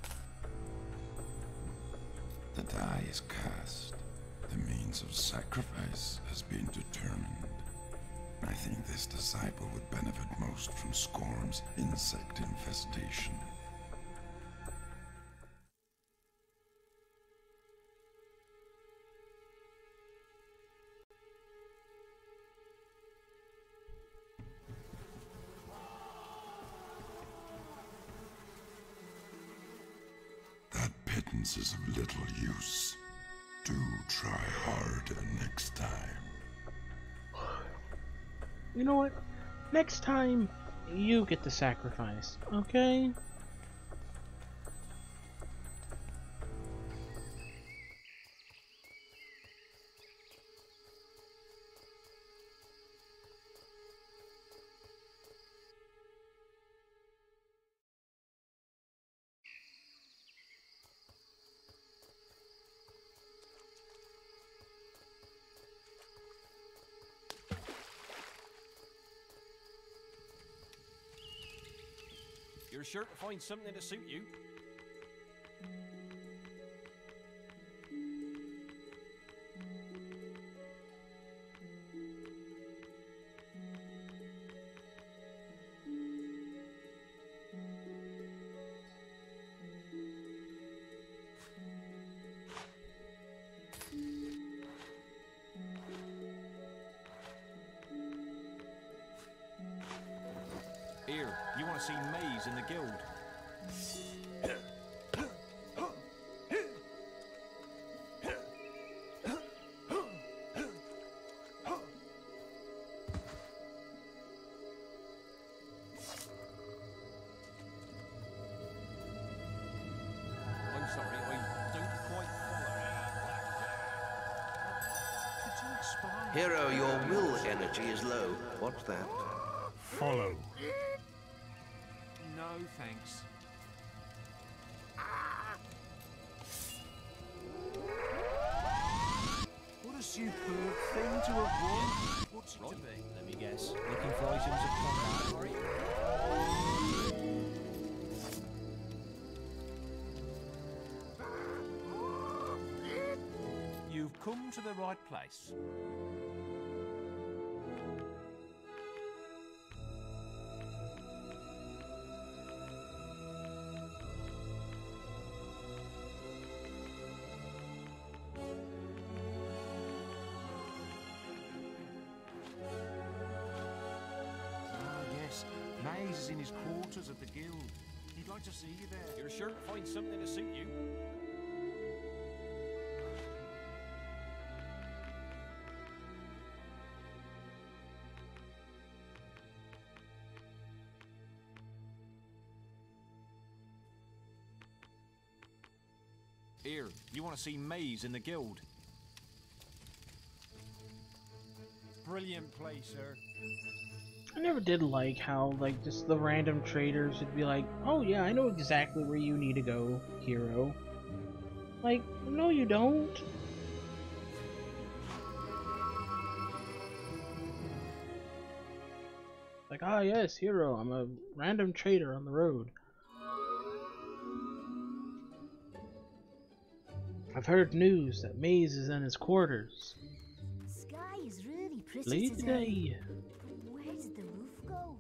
The die is cast. The means of sacrifice has been determined. I think this disciple would benefit most from Scorn's insect infestation. Pittance is of little use. Do try harder next time. You know what? Next time, you get the sacrifice, okay? You're sure to find something to suit you. Here, you want to see Maze in the guild? I'm sorry, I don't quite follow. Hero, your will energy is low. What's that? Follow. No, thanks. What a superb thing to have won. What's it Right, to be? let me guess. Looking for items of combat, are you? You've come to the right place. Maze is in his quarters at the guild. He'd like to see you there. You're sure to find something to suit you. Here, you want to see Maze in the guild? Brilliant play, sir. I never did like how, like, just the random traders would be like, oh yeah, I know exactly where you need to go, hero. Like, no you don't. Like, ah yes, hero, I'm a random trader on the road. I've heard news that Maze is in his quarters. Sky is really pretty Late today. today. Where did the roof go?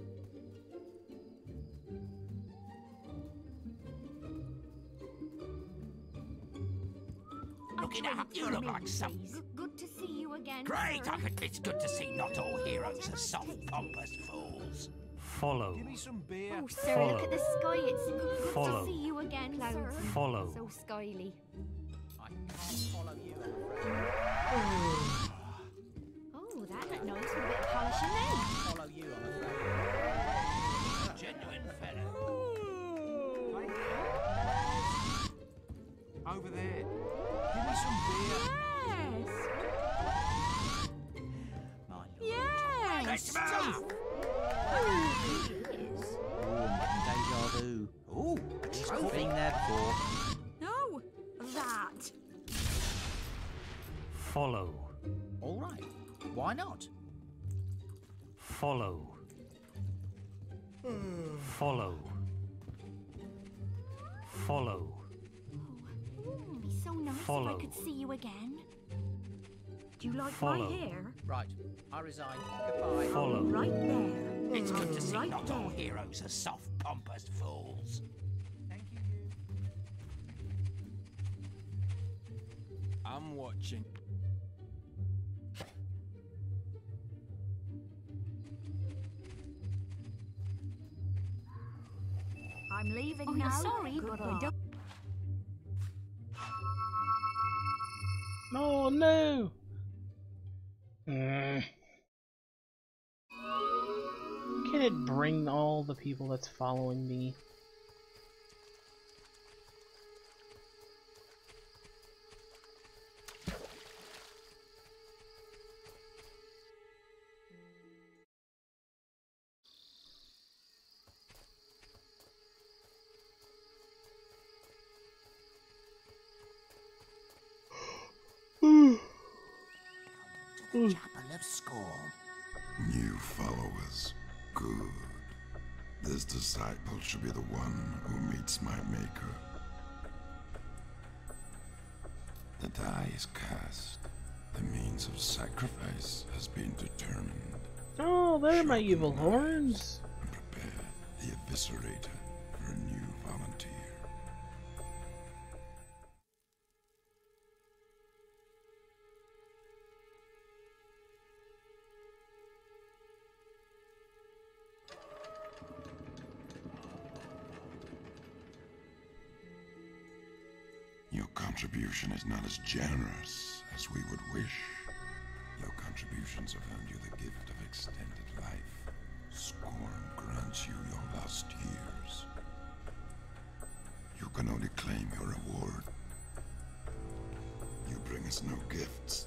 Looking up, you look like some. Good to see you again. Great! sir. I could, it's good to see not all heroes are soft, pompous fools. Follow. Give me some beer. Oh, sir, Follow. look at the sky. It's good, good Follow. to see you again, Clouds. sir. Follow. So skyly. I can't follow you, I'm afraid. Oh, some beer? Yes. Let's move! Deja vu. Ooh, he's been there before. No, that. Follow. All right. Why not? Follow. Follow. Follow. It'd be so nice Follow. if I could see you again. Do you like Follow. my hair? Right. I resign. Goodbye. Follow. Right there. It's good to see Right not there. all heroes are soft, pompous fools. Thank you. I'm watching. I'm leaving Oh, now. you're sorry, but I don't. No, no. Mm. Can it bring all the people that's following me? Chapel of Scorn. New followers. Good. This disciple should be the one who meets my maker. The die is cast. The means of sacrifice has been determined. Oh, they're my evil horns. Prepare the eviscerator for a new volunteer. Your contribution is not as generous as we would wish. Your contributions have earned you the gift of extended life. Scorn grants you your lost years. You can only claim your reward. You bring us no gifts.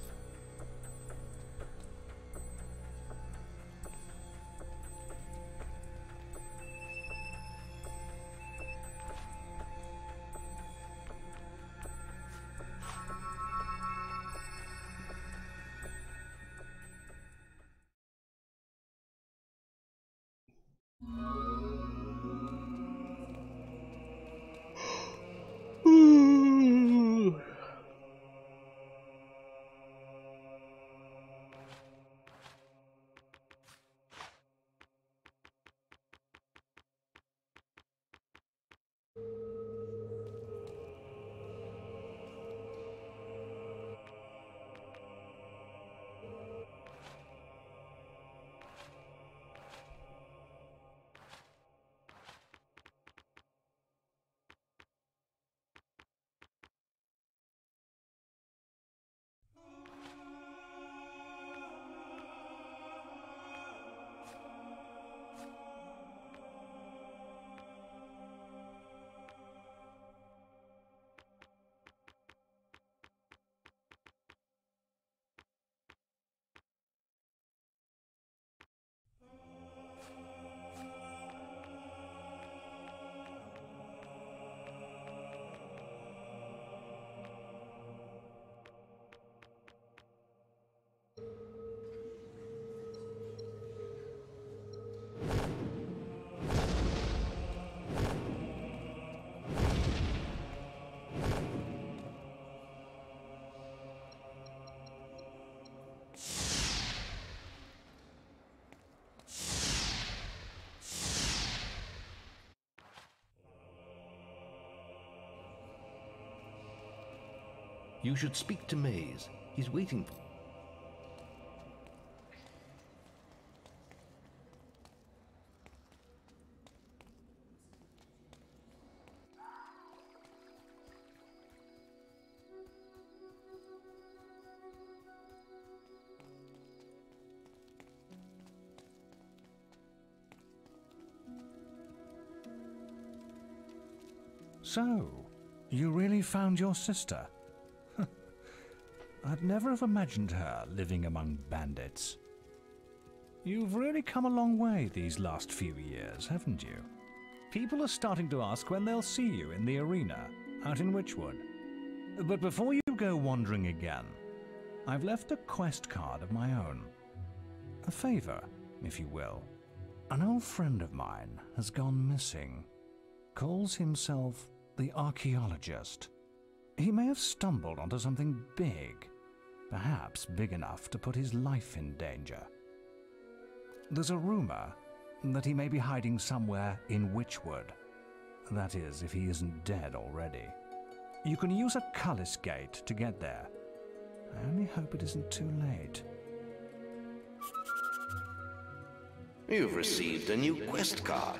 You should speak to Maze. He's waiting. So, you really found your sister? I'd never have imagined her living among bandits. You've really come a long way these last few years, haven't you? People are starting to ask when they'll see you in the arena, out in Witchwood. But before you go wandering again, I've left a quest card of my own. A favor, if you will. An old friend of mine has gone missing. Calls himself the Archaeologist. He may have stumbled onto something big, perhaps big enough to put his life in danger. There's a rumor that he may be hiding somewhere in Witchwood. That is, if he isn't dead already. You can use a Cullis Gate to get there. I only hope it isn't too late. You've received a new quest card.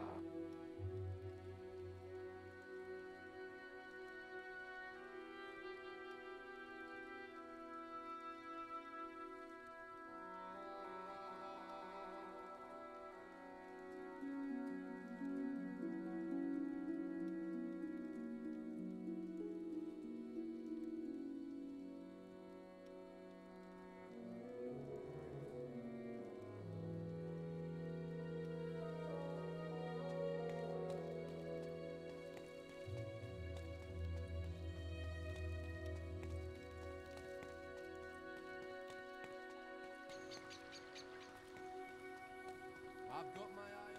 I've got my eye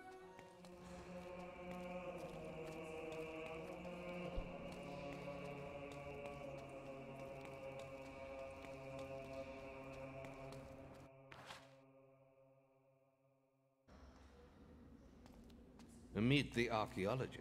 on. Meet the archaeologist.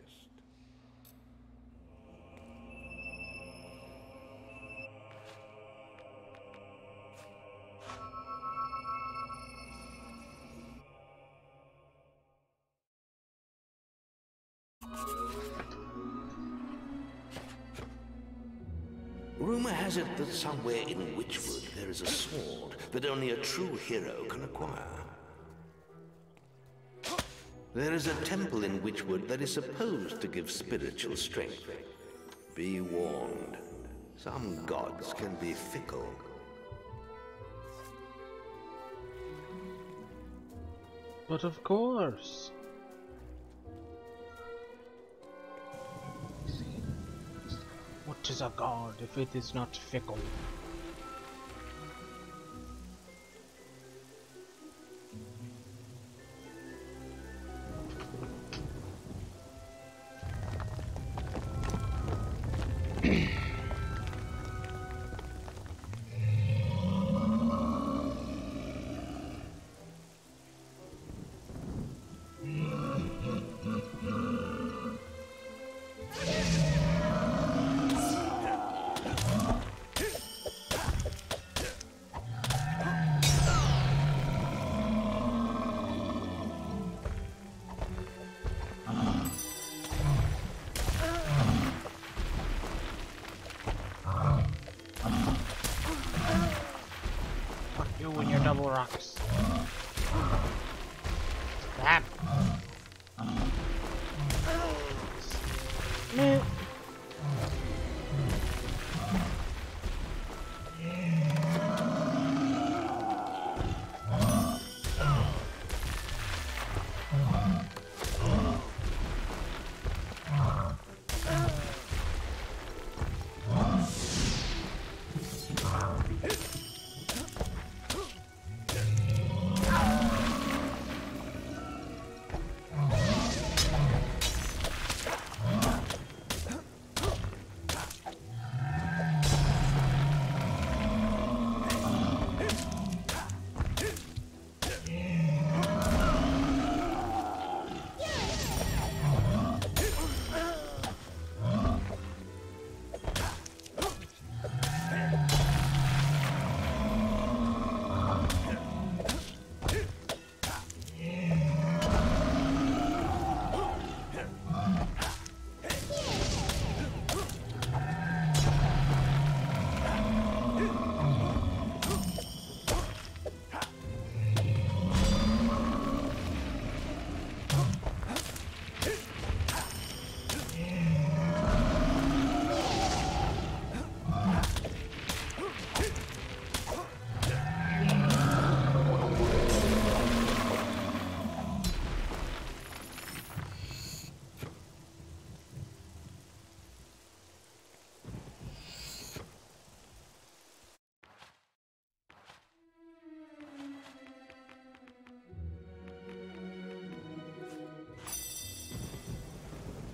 Rumor has it that somewhere in Witchwood there is a sword that only a true hero can acquire. There is a temple in Witchwood that is supposed to give spiritual strength. Be warned, some gods can be fickle. But of course. What is a god if it is not fickle? You and your double rocks. Bam. No.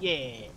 Yeah.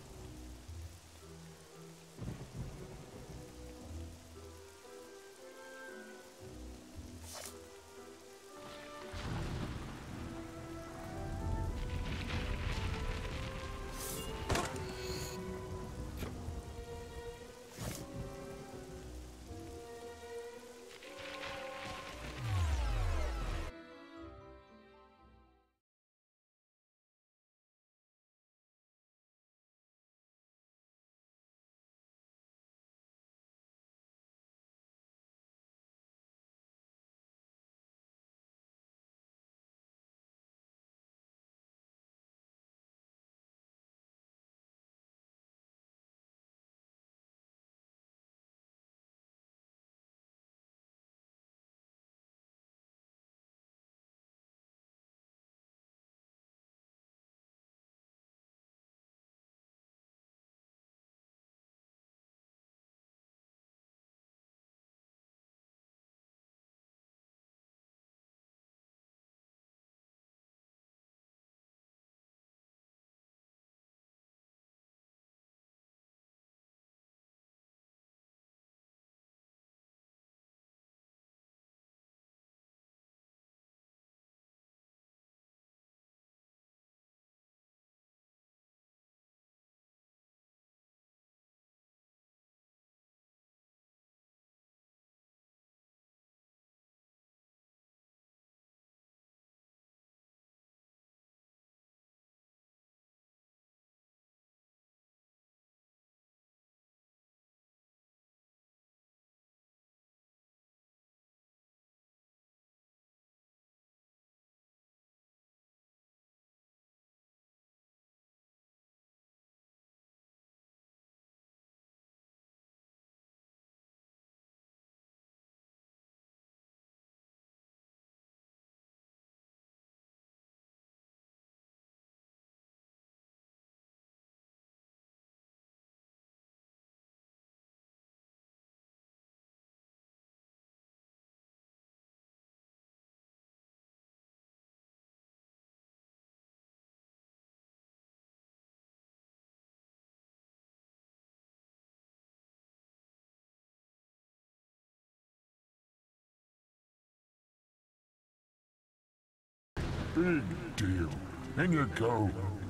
Big deal. In you go.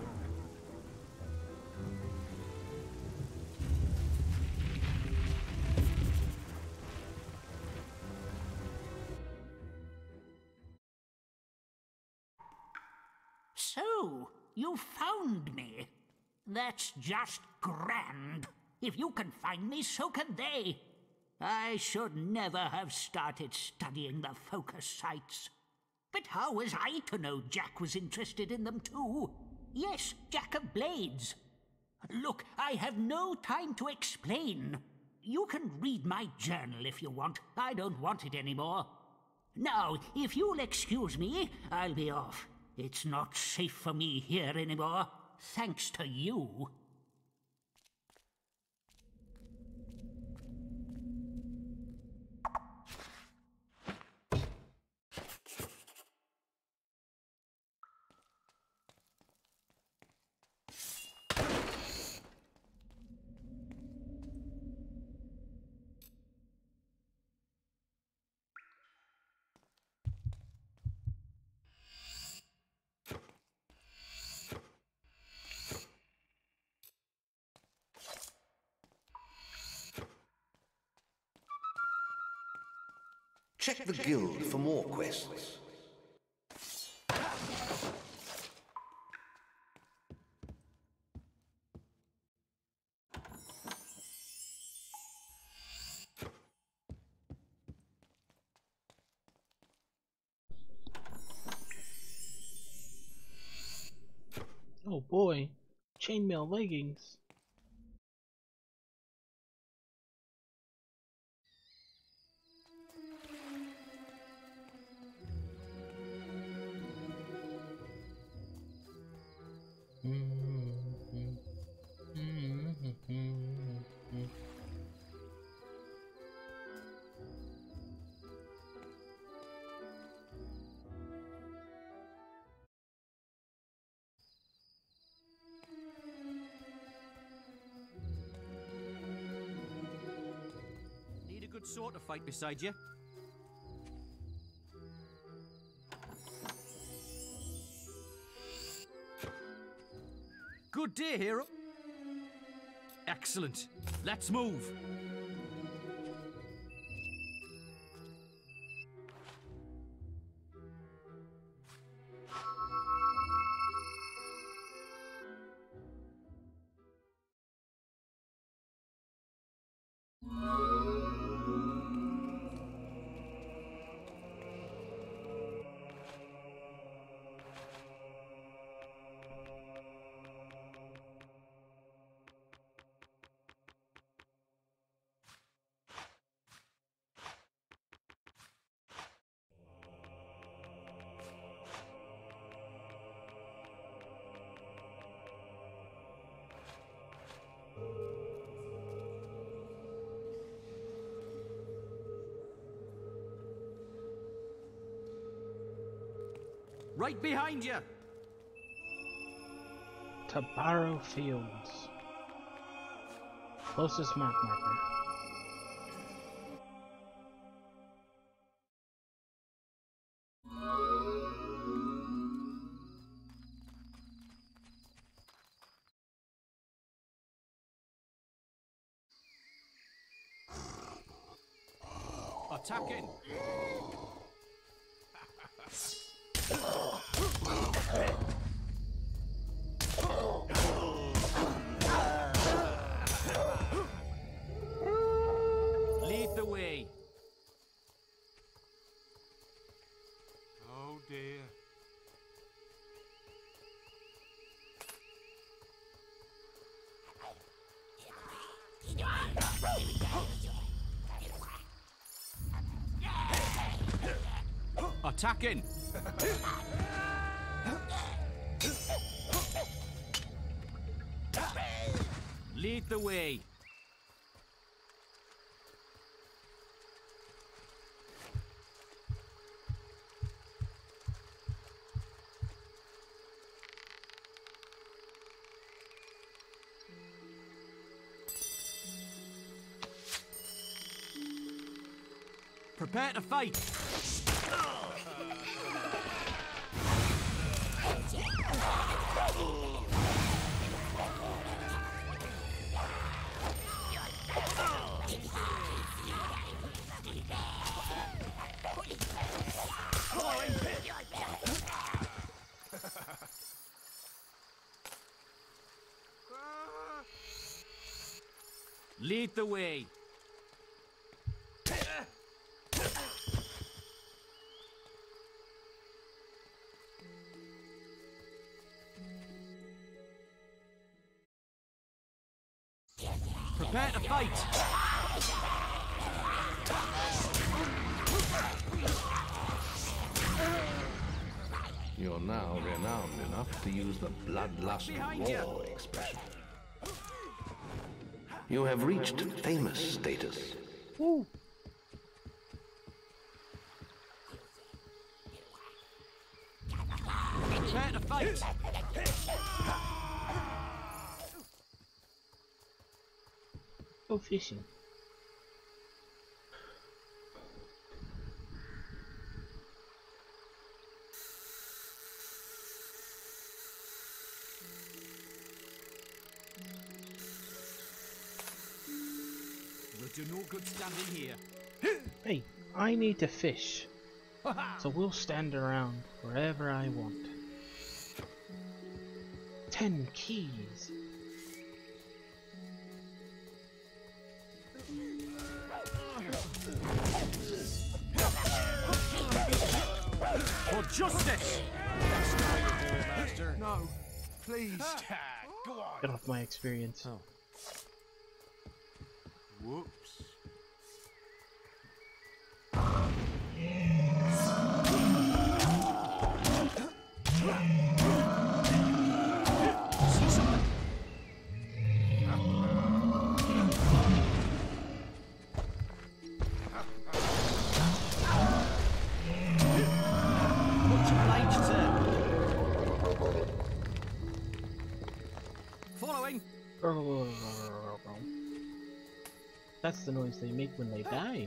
So, you found me. That's just grand. If you can find me, so can they. I should never have started studying the focus sites. But how was I to know Jack was interested in them too? Yes, Jack of Blades. Look, I have no time to explain. You can read my journal if you want. I don't want it anymore. Now, if you'll excuse me, I'll be off. It's not safe for me here anymore, thanks to you. Check the guild for more quests. Oh boy, chainmail leggings. good sword to fight beside you. Good day, hero. Excellent. Let's move. Right behind you! To Barrow Fields. Closest map marker. Attacking! Lead the way. Oh dear. Attacking! Lead the way. Prepare to fight. Lead the way. Prepare to fight! You're now renowned enough to use the bloodlust war expression. You have reached famous status. Woo. Prepare to fight! Go fishing. We'll do no good standing here. Hey, I need to fish. So we'll stand around wherever I want. Ten keys. For justice! No, please. Go on. Get off my experience. Oh. Whoops. Much obliged, sir. Following. That's the noise they make when they die.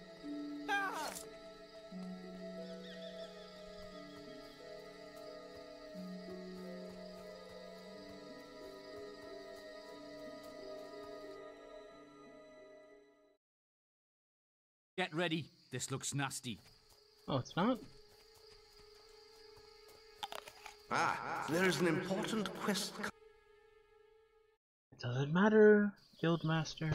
Get ready. This looks nasty. Oh, it's not? Ah, there is an important quest. It doesn't matter, Guildmaster.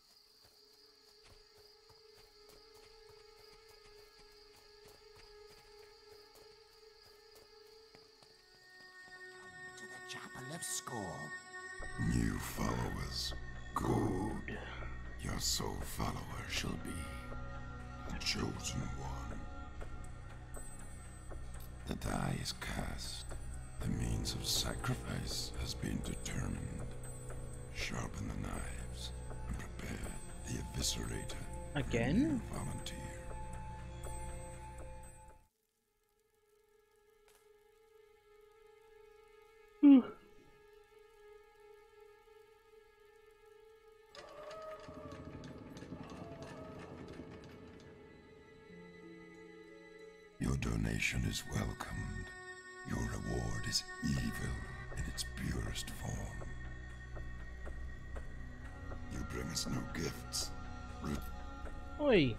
To the Chapel of Scorn. New followers. Good. Your sole follower shall be the chosen one. The die is cast. The means of sacrifice has been determined. Sharpen the knives and prepare the eviscerator. Again? Volunteer. Your donation is welcomed. Your reward is evil in its purest form. You bring us no gifts. Oi.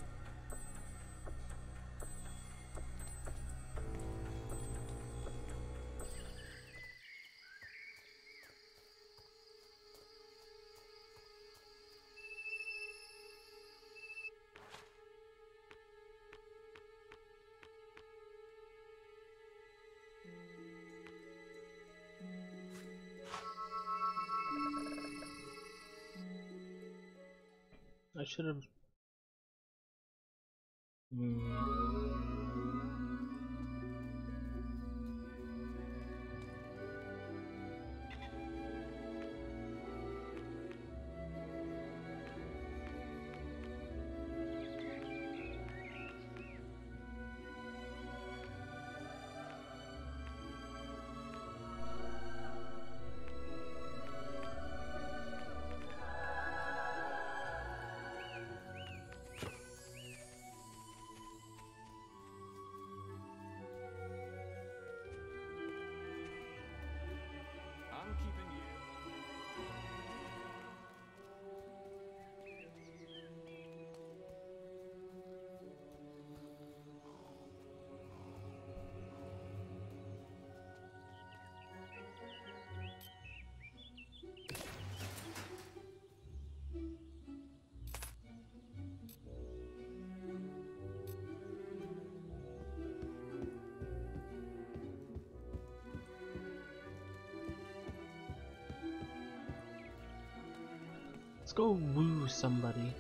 I should have. Hmm. I'm keeping you. Let's go woo somebody.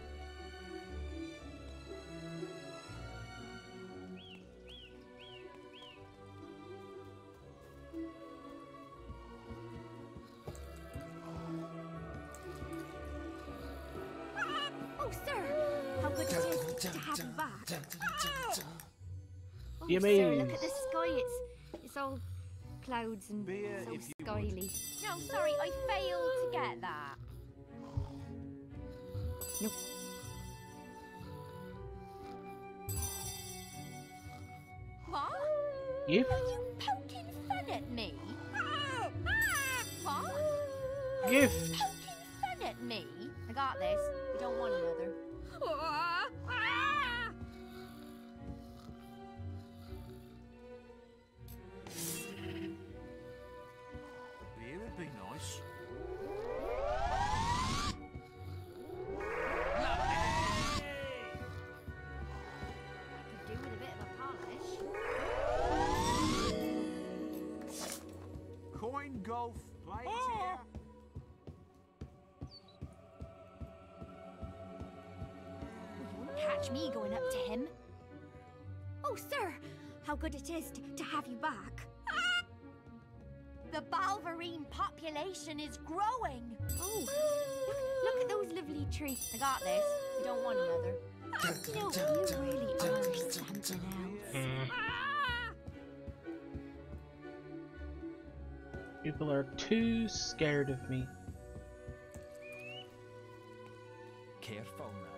Oh, sir! How good it is to have you back. Oh, You sir, mean- look at the sky. It's it's all clouds and Beer, so if you skyly. No, sorry, I failed to get that. Nope. What? Gift? Are you poking fun at me? What? Gift. Poking fun at me? I got this. We don't want another. Beer would be nice. Could do with a bit of a polish. Coin golf. Play it here. You won't catch me going up to him. Oh, sir, how good it is to, to have you back. The Balverine population is growing. Oh, look, look at those lovely trees. I got this. We don't want another. No, you really are something else. People are too scared of me. Careful now.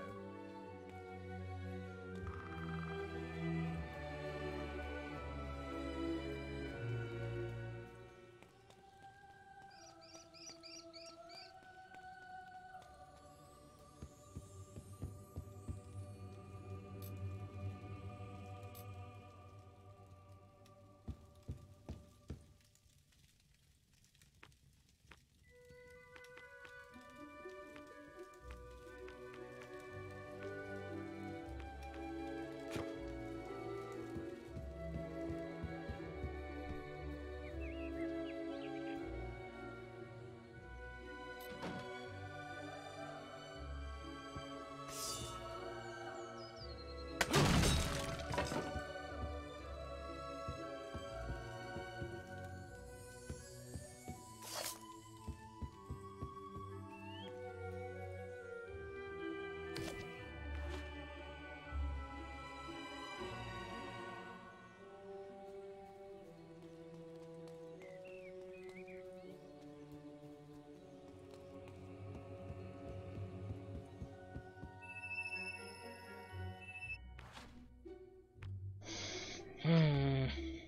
Hmm.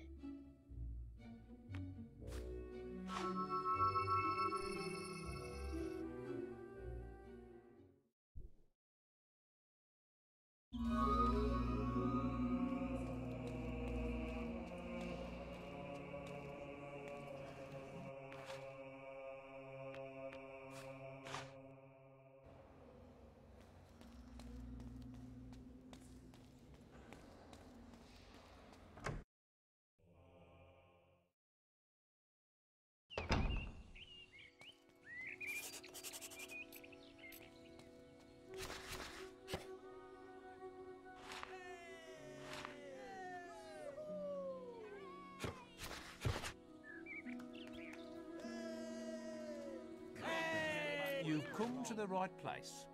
You've come to the right place.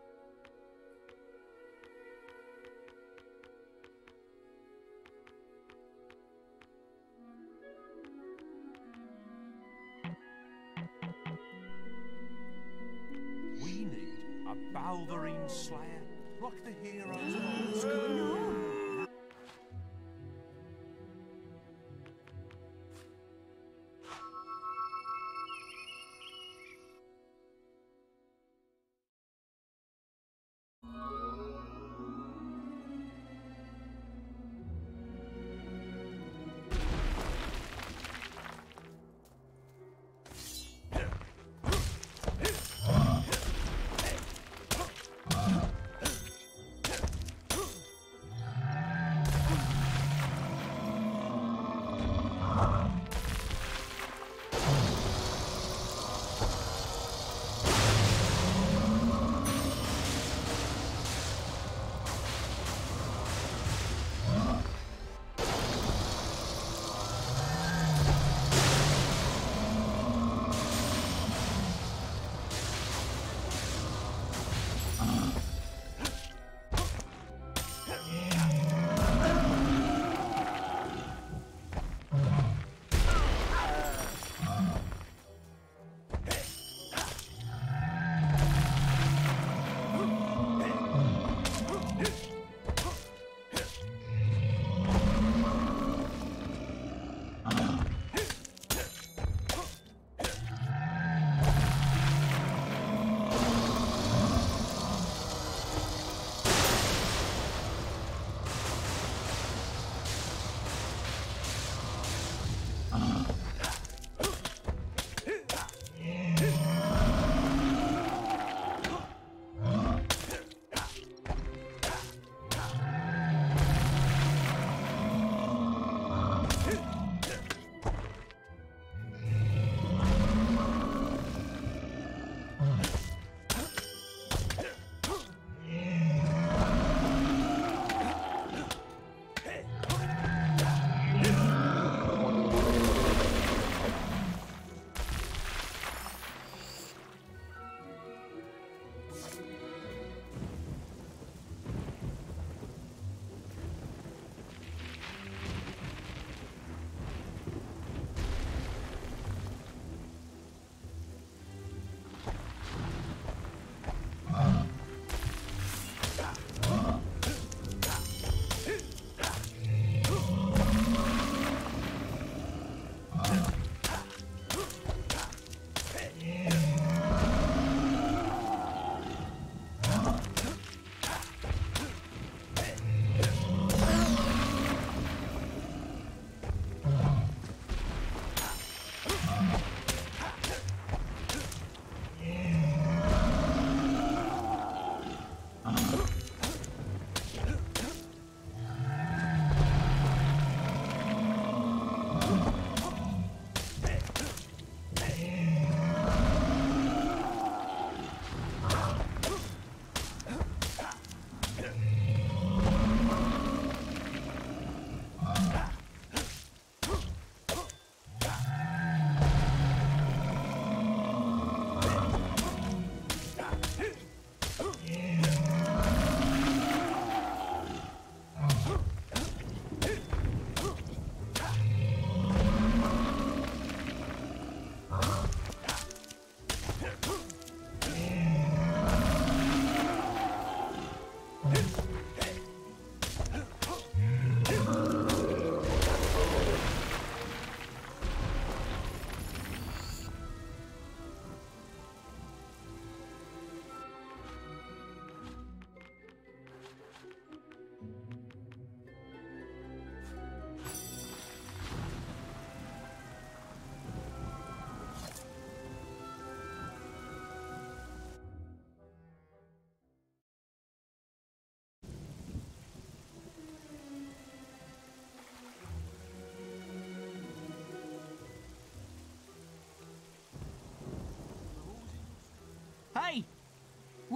We need a Balverine Slayer, like the heroes of old school.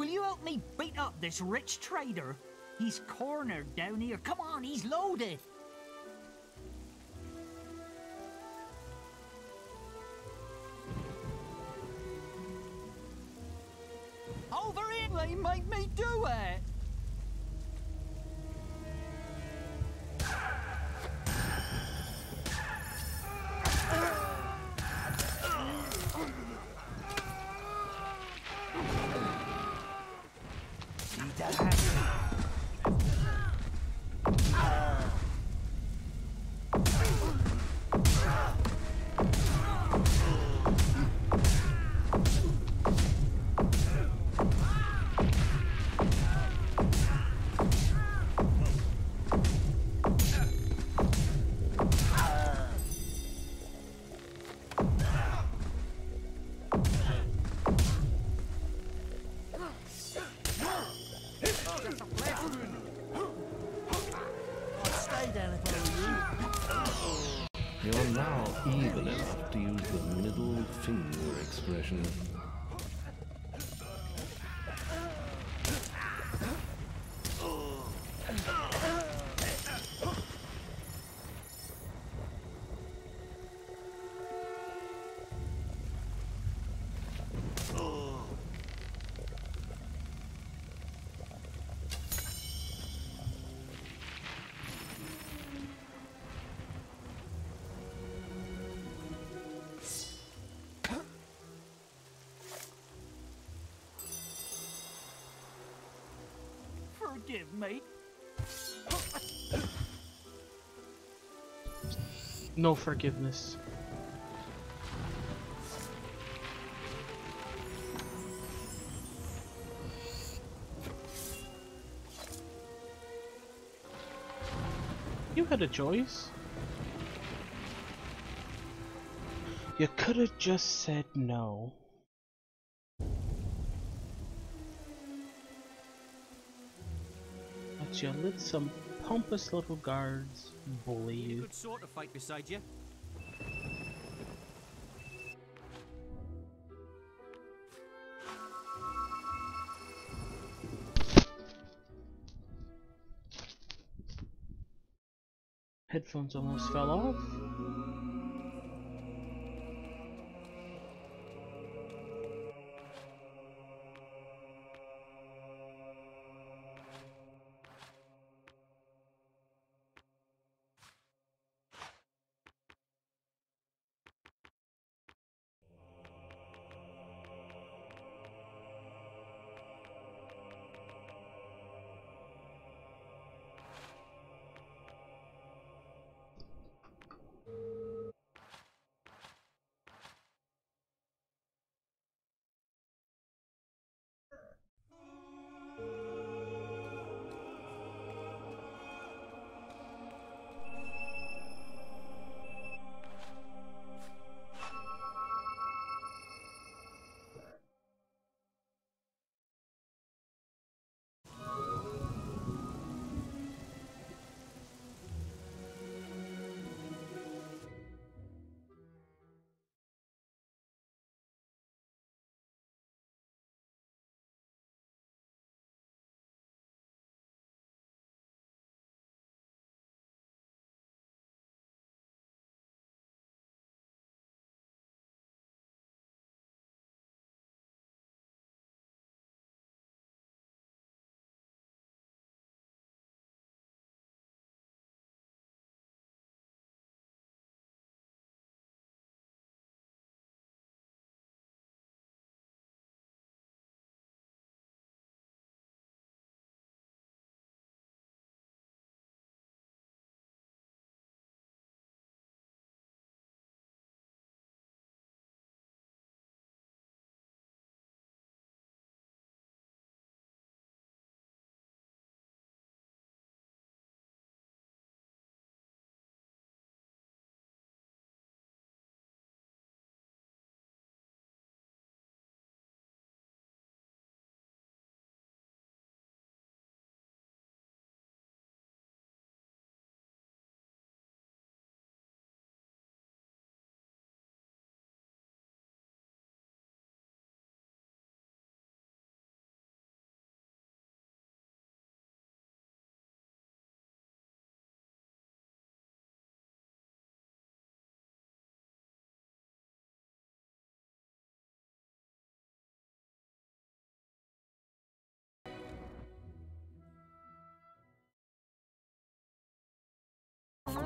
will you help me beat up this rich trader? He's cornered down here. Come on, he's loaded. Over here, they make me do it. You're now evil enough to use the middle finger expression. Forgive me. No forgiveness. You had a choice. You could have just said no. But you let some pompous little guards bully you. Good sort of fight beside you. Headphones almost fell off.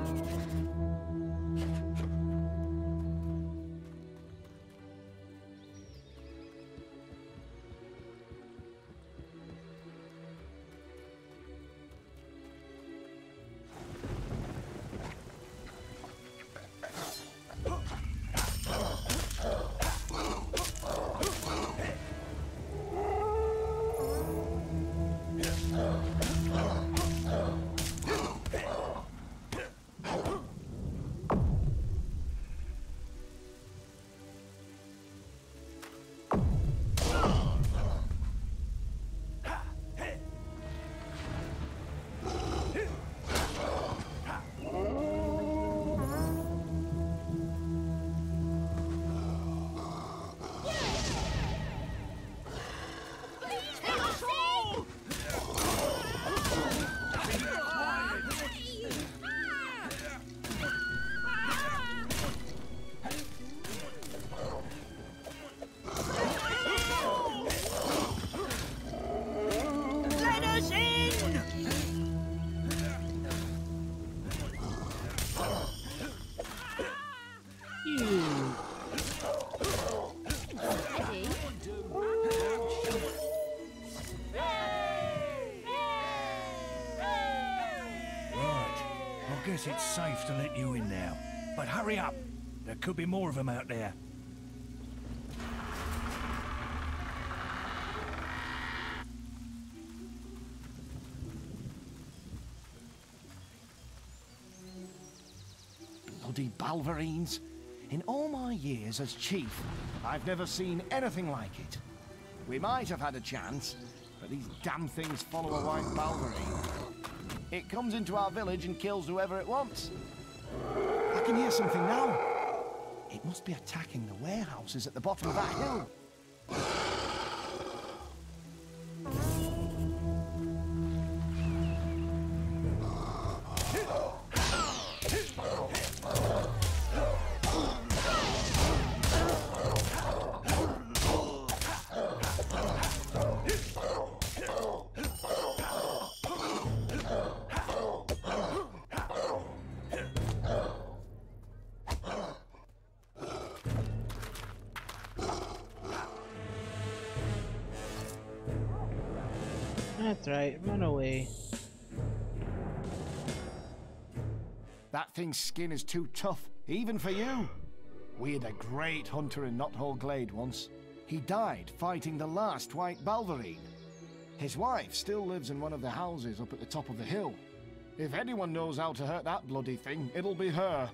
Guess it's safe to let you in now. But hurry up. There could be more of them out there. Bloody Balverines. In all my years as chief, I've never seen anything like it. We might have had a chance, but these damn things follow a white Balverine. It comes into our village and kills whoever it wants. I can hear something now. It must be attacking the warehouses at the bottom of that hill. That's right, run away. That thing's skin is too tough, even for you. We had a great hunter in Knothole Glade once. He died fighting the last white Balverine. His wife still lives in one of the houses up at the top of the hill. If anyone knows how to hurt that bloody thing, it'll be her.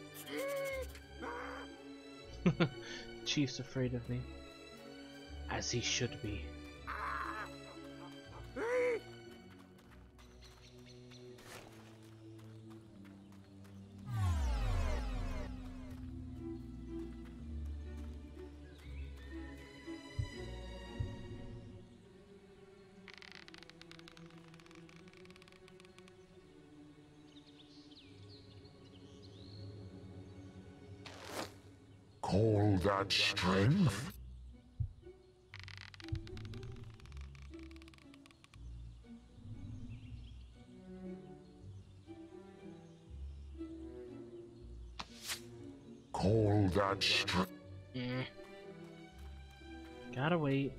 Chief's afraid of me. As he should be. Call that strength? Call that strength? Mm. Gotta wait.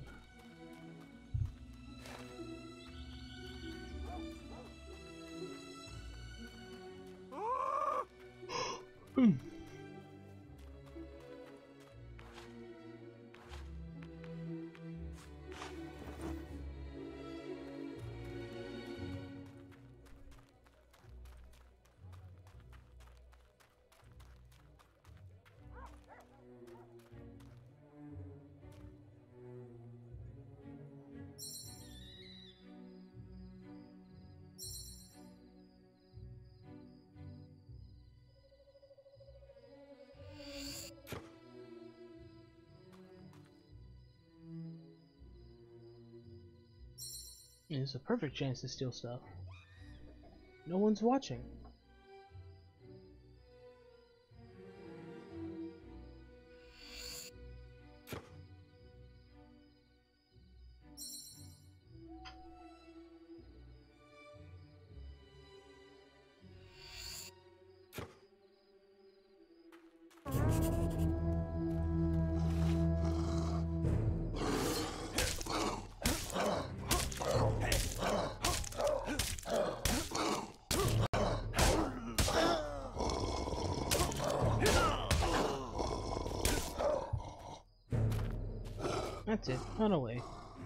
It's a perfect chance to steal stuff. No one's watching. That's it. Run away.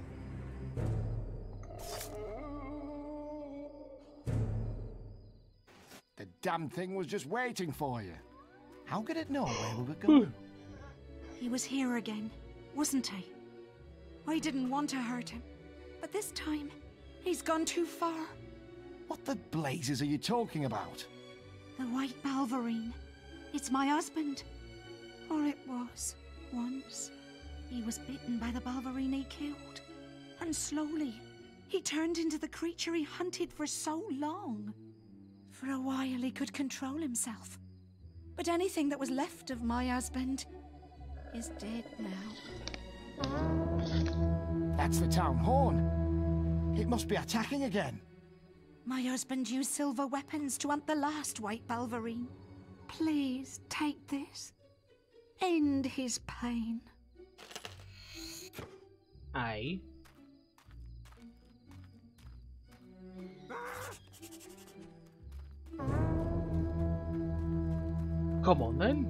The damn thing was just waiting for you. How could it know where we were going? He was here again, wasn't he? I didn't want to hurt him, but this time, he's gone too far. What the blazes are you talking about? The White Balverine. It's my husband. Or it was, once. He was bitten by the Balverine he killed. And slowly, he turned into the creature he hunted for so long. For a while, he could control himself. But anything that was left of my husband is dead now. That's the town horn. It must be attacking again. My husband used silver weapons to hunt the last White Balverine. Please take this. End his pain. Aye. Come on then.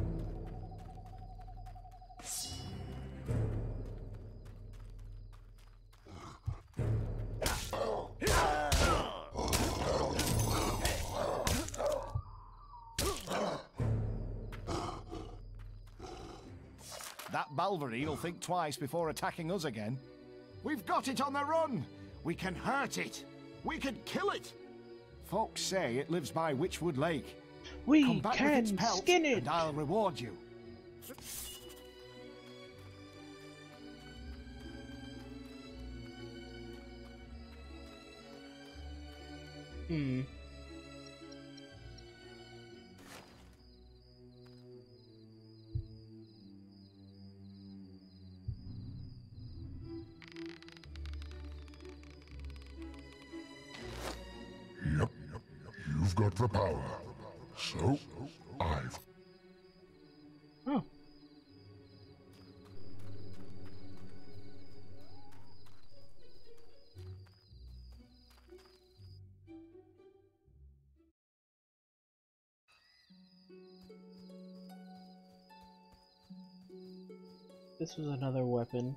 That Balverine will think twice before attacking us again. We've got it on the run! We can hurt it! We can kill it! Folks say it lives by Witchwood Lake. We Come back can with its pelt, skin it! and I'll reward you. Hmm. Yep, you've got the power. So, I've... Oh. This was another weapon.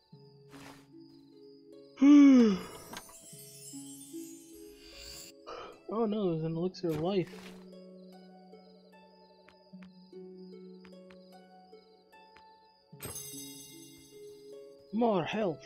Oh no, it was an elixir of life. More health.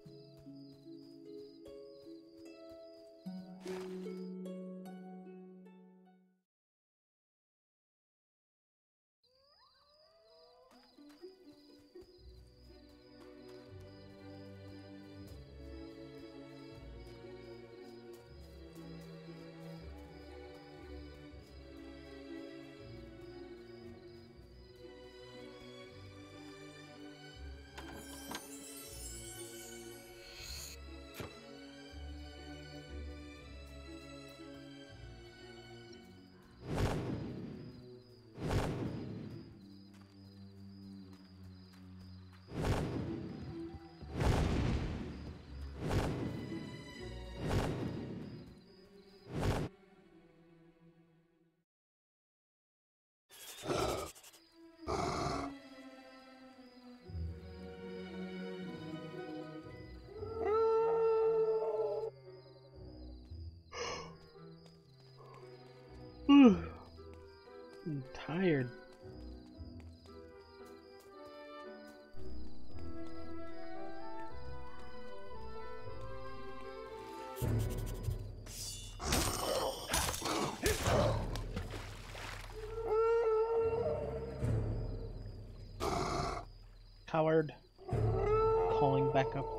I'm tired. Coward. Calling back up.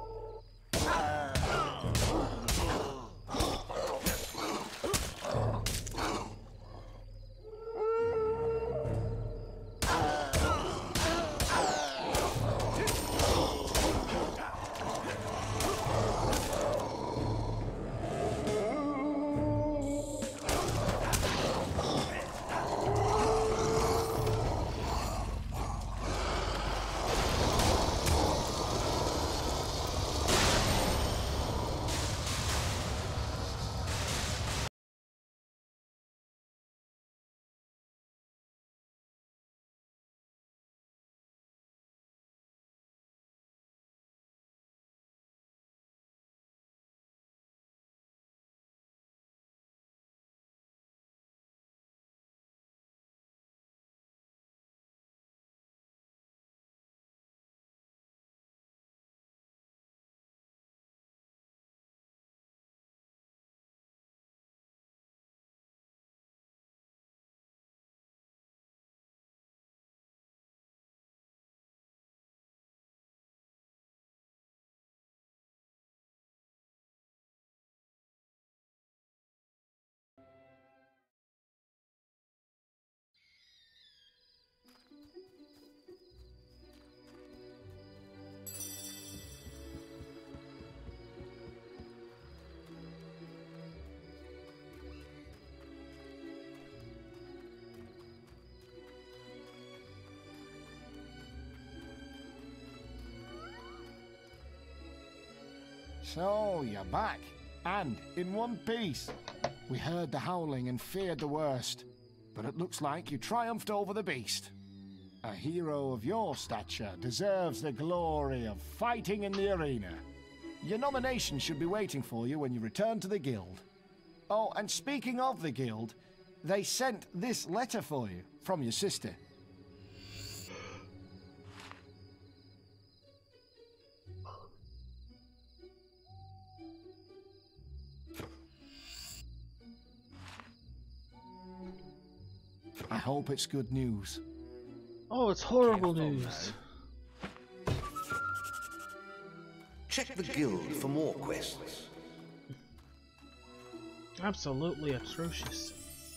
So, you're back. And in one piece. We heard the howling and feared the worst. But it looks like you triumphed over the beast. A hero of your stature deserves the glory of fighting in the arena. Your nomination should be waiting for you when you return to the guild. Oh, and speaking of the guild, they sent this letter for you from your sister. I hope it's good news. Oh, it's horrible news. Check the guild for more quests. Absolutely atrocious.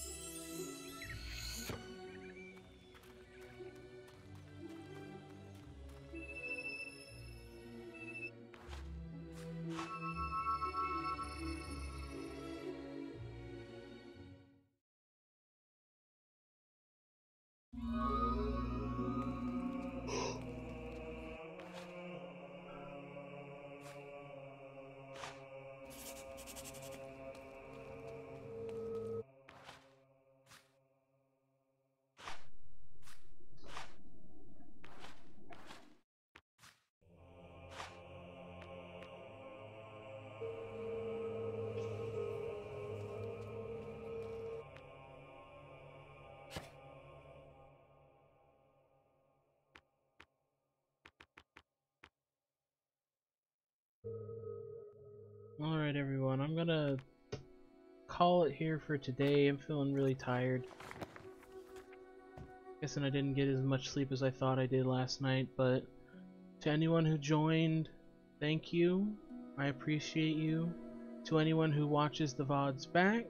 Alright everyone, I'm gonna call it here for today. I'm feeling really tired. Guessing I didn't get as much sleep as I thought I did last night, but to anyone who joined, thank you. I appreciate you. To anyone who watches the V O Ds back,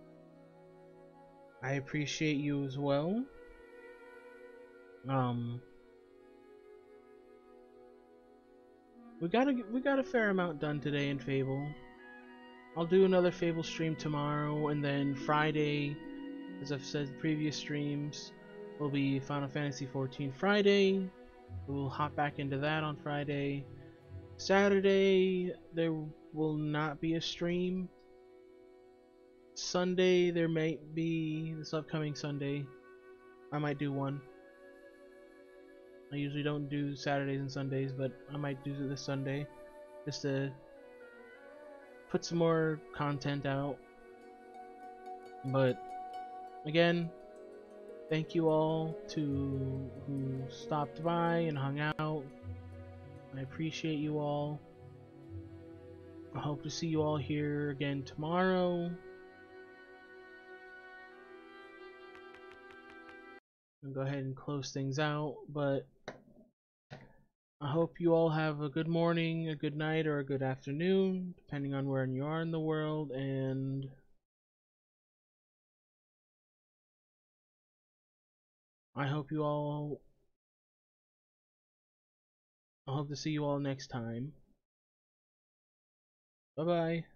I appreciate you as well. Um... We got a we got a fair amount done today in Fable. I'll do another Fable stream tomorrow, and then Friday, as I've said previous streams, will be Final Fantasy fourteen Friday. We'll hop back into that on Friday. Saturday there will not be a stream. Sunday there might be, this upcoming Sunday, I might do one. I usually don't do Saturdays and Sundays, but I might do it this Sunday just to put some more content out. But again, thank you all to who stopped by and hung out. I appreciate you all. I hope to see you all here again tomorrow. I'll go ahead and close things out, but I hope you all have a good morning, a good night, or a good afternoon, depending on where you are in the world, and I hope you all, I hope to see you all next time. Bye bye.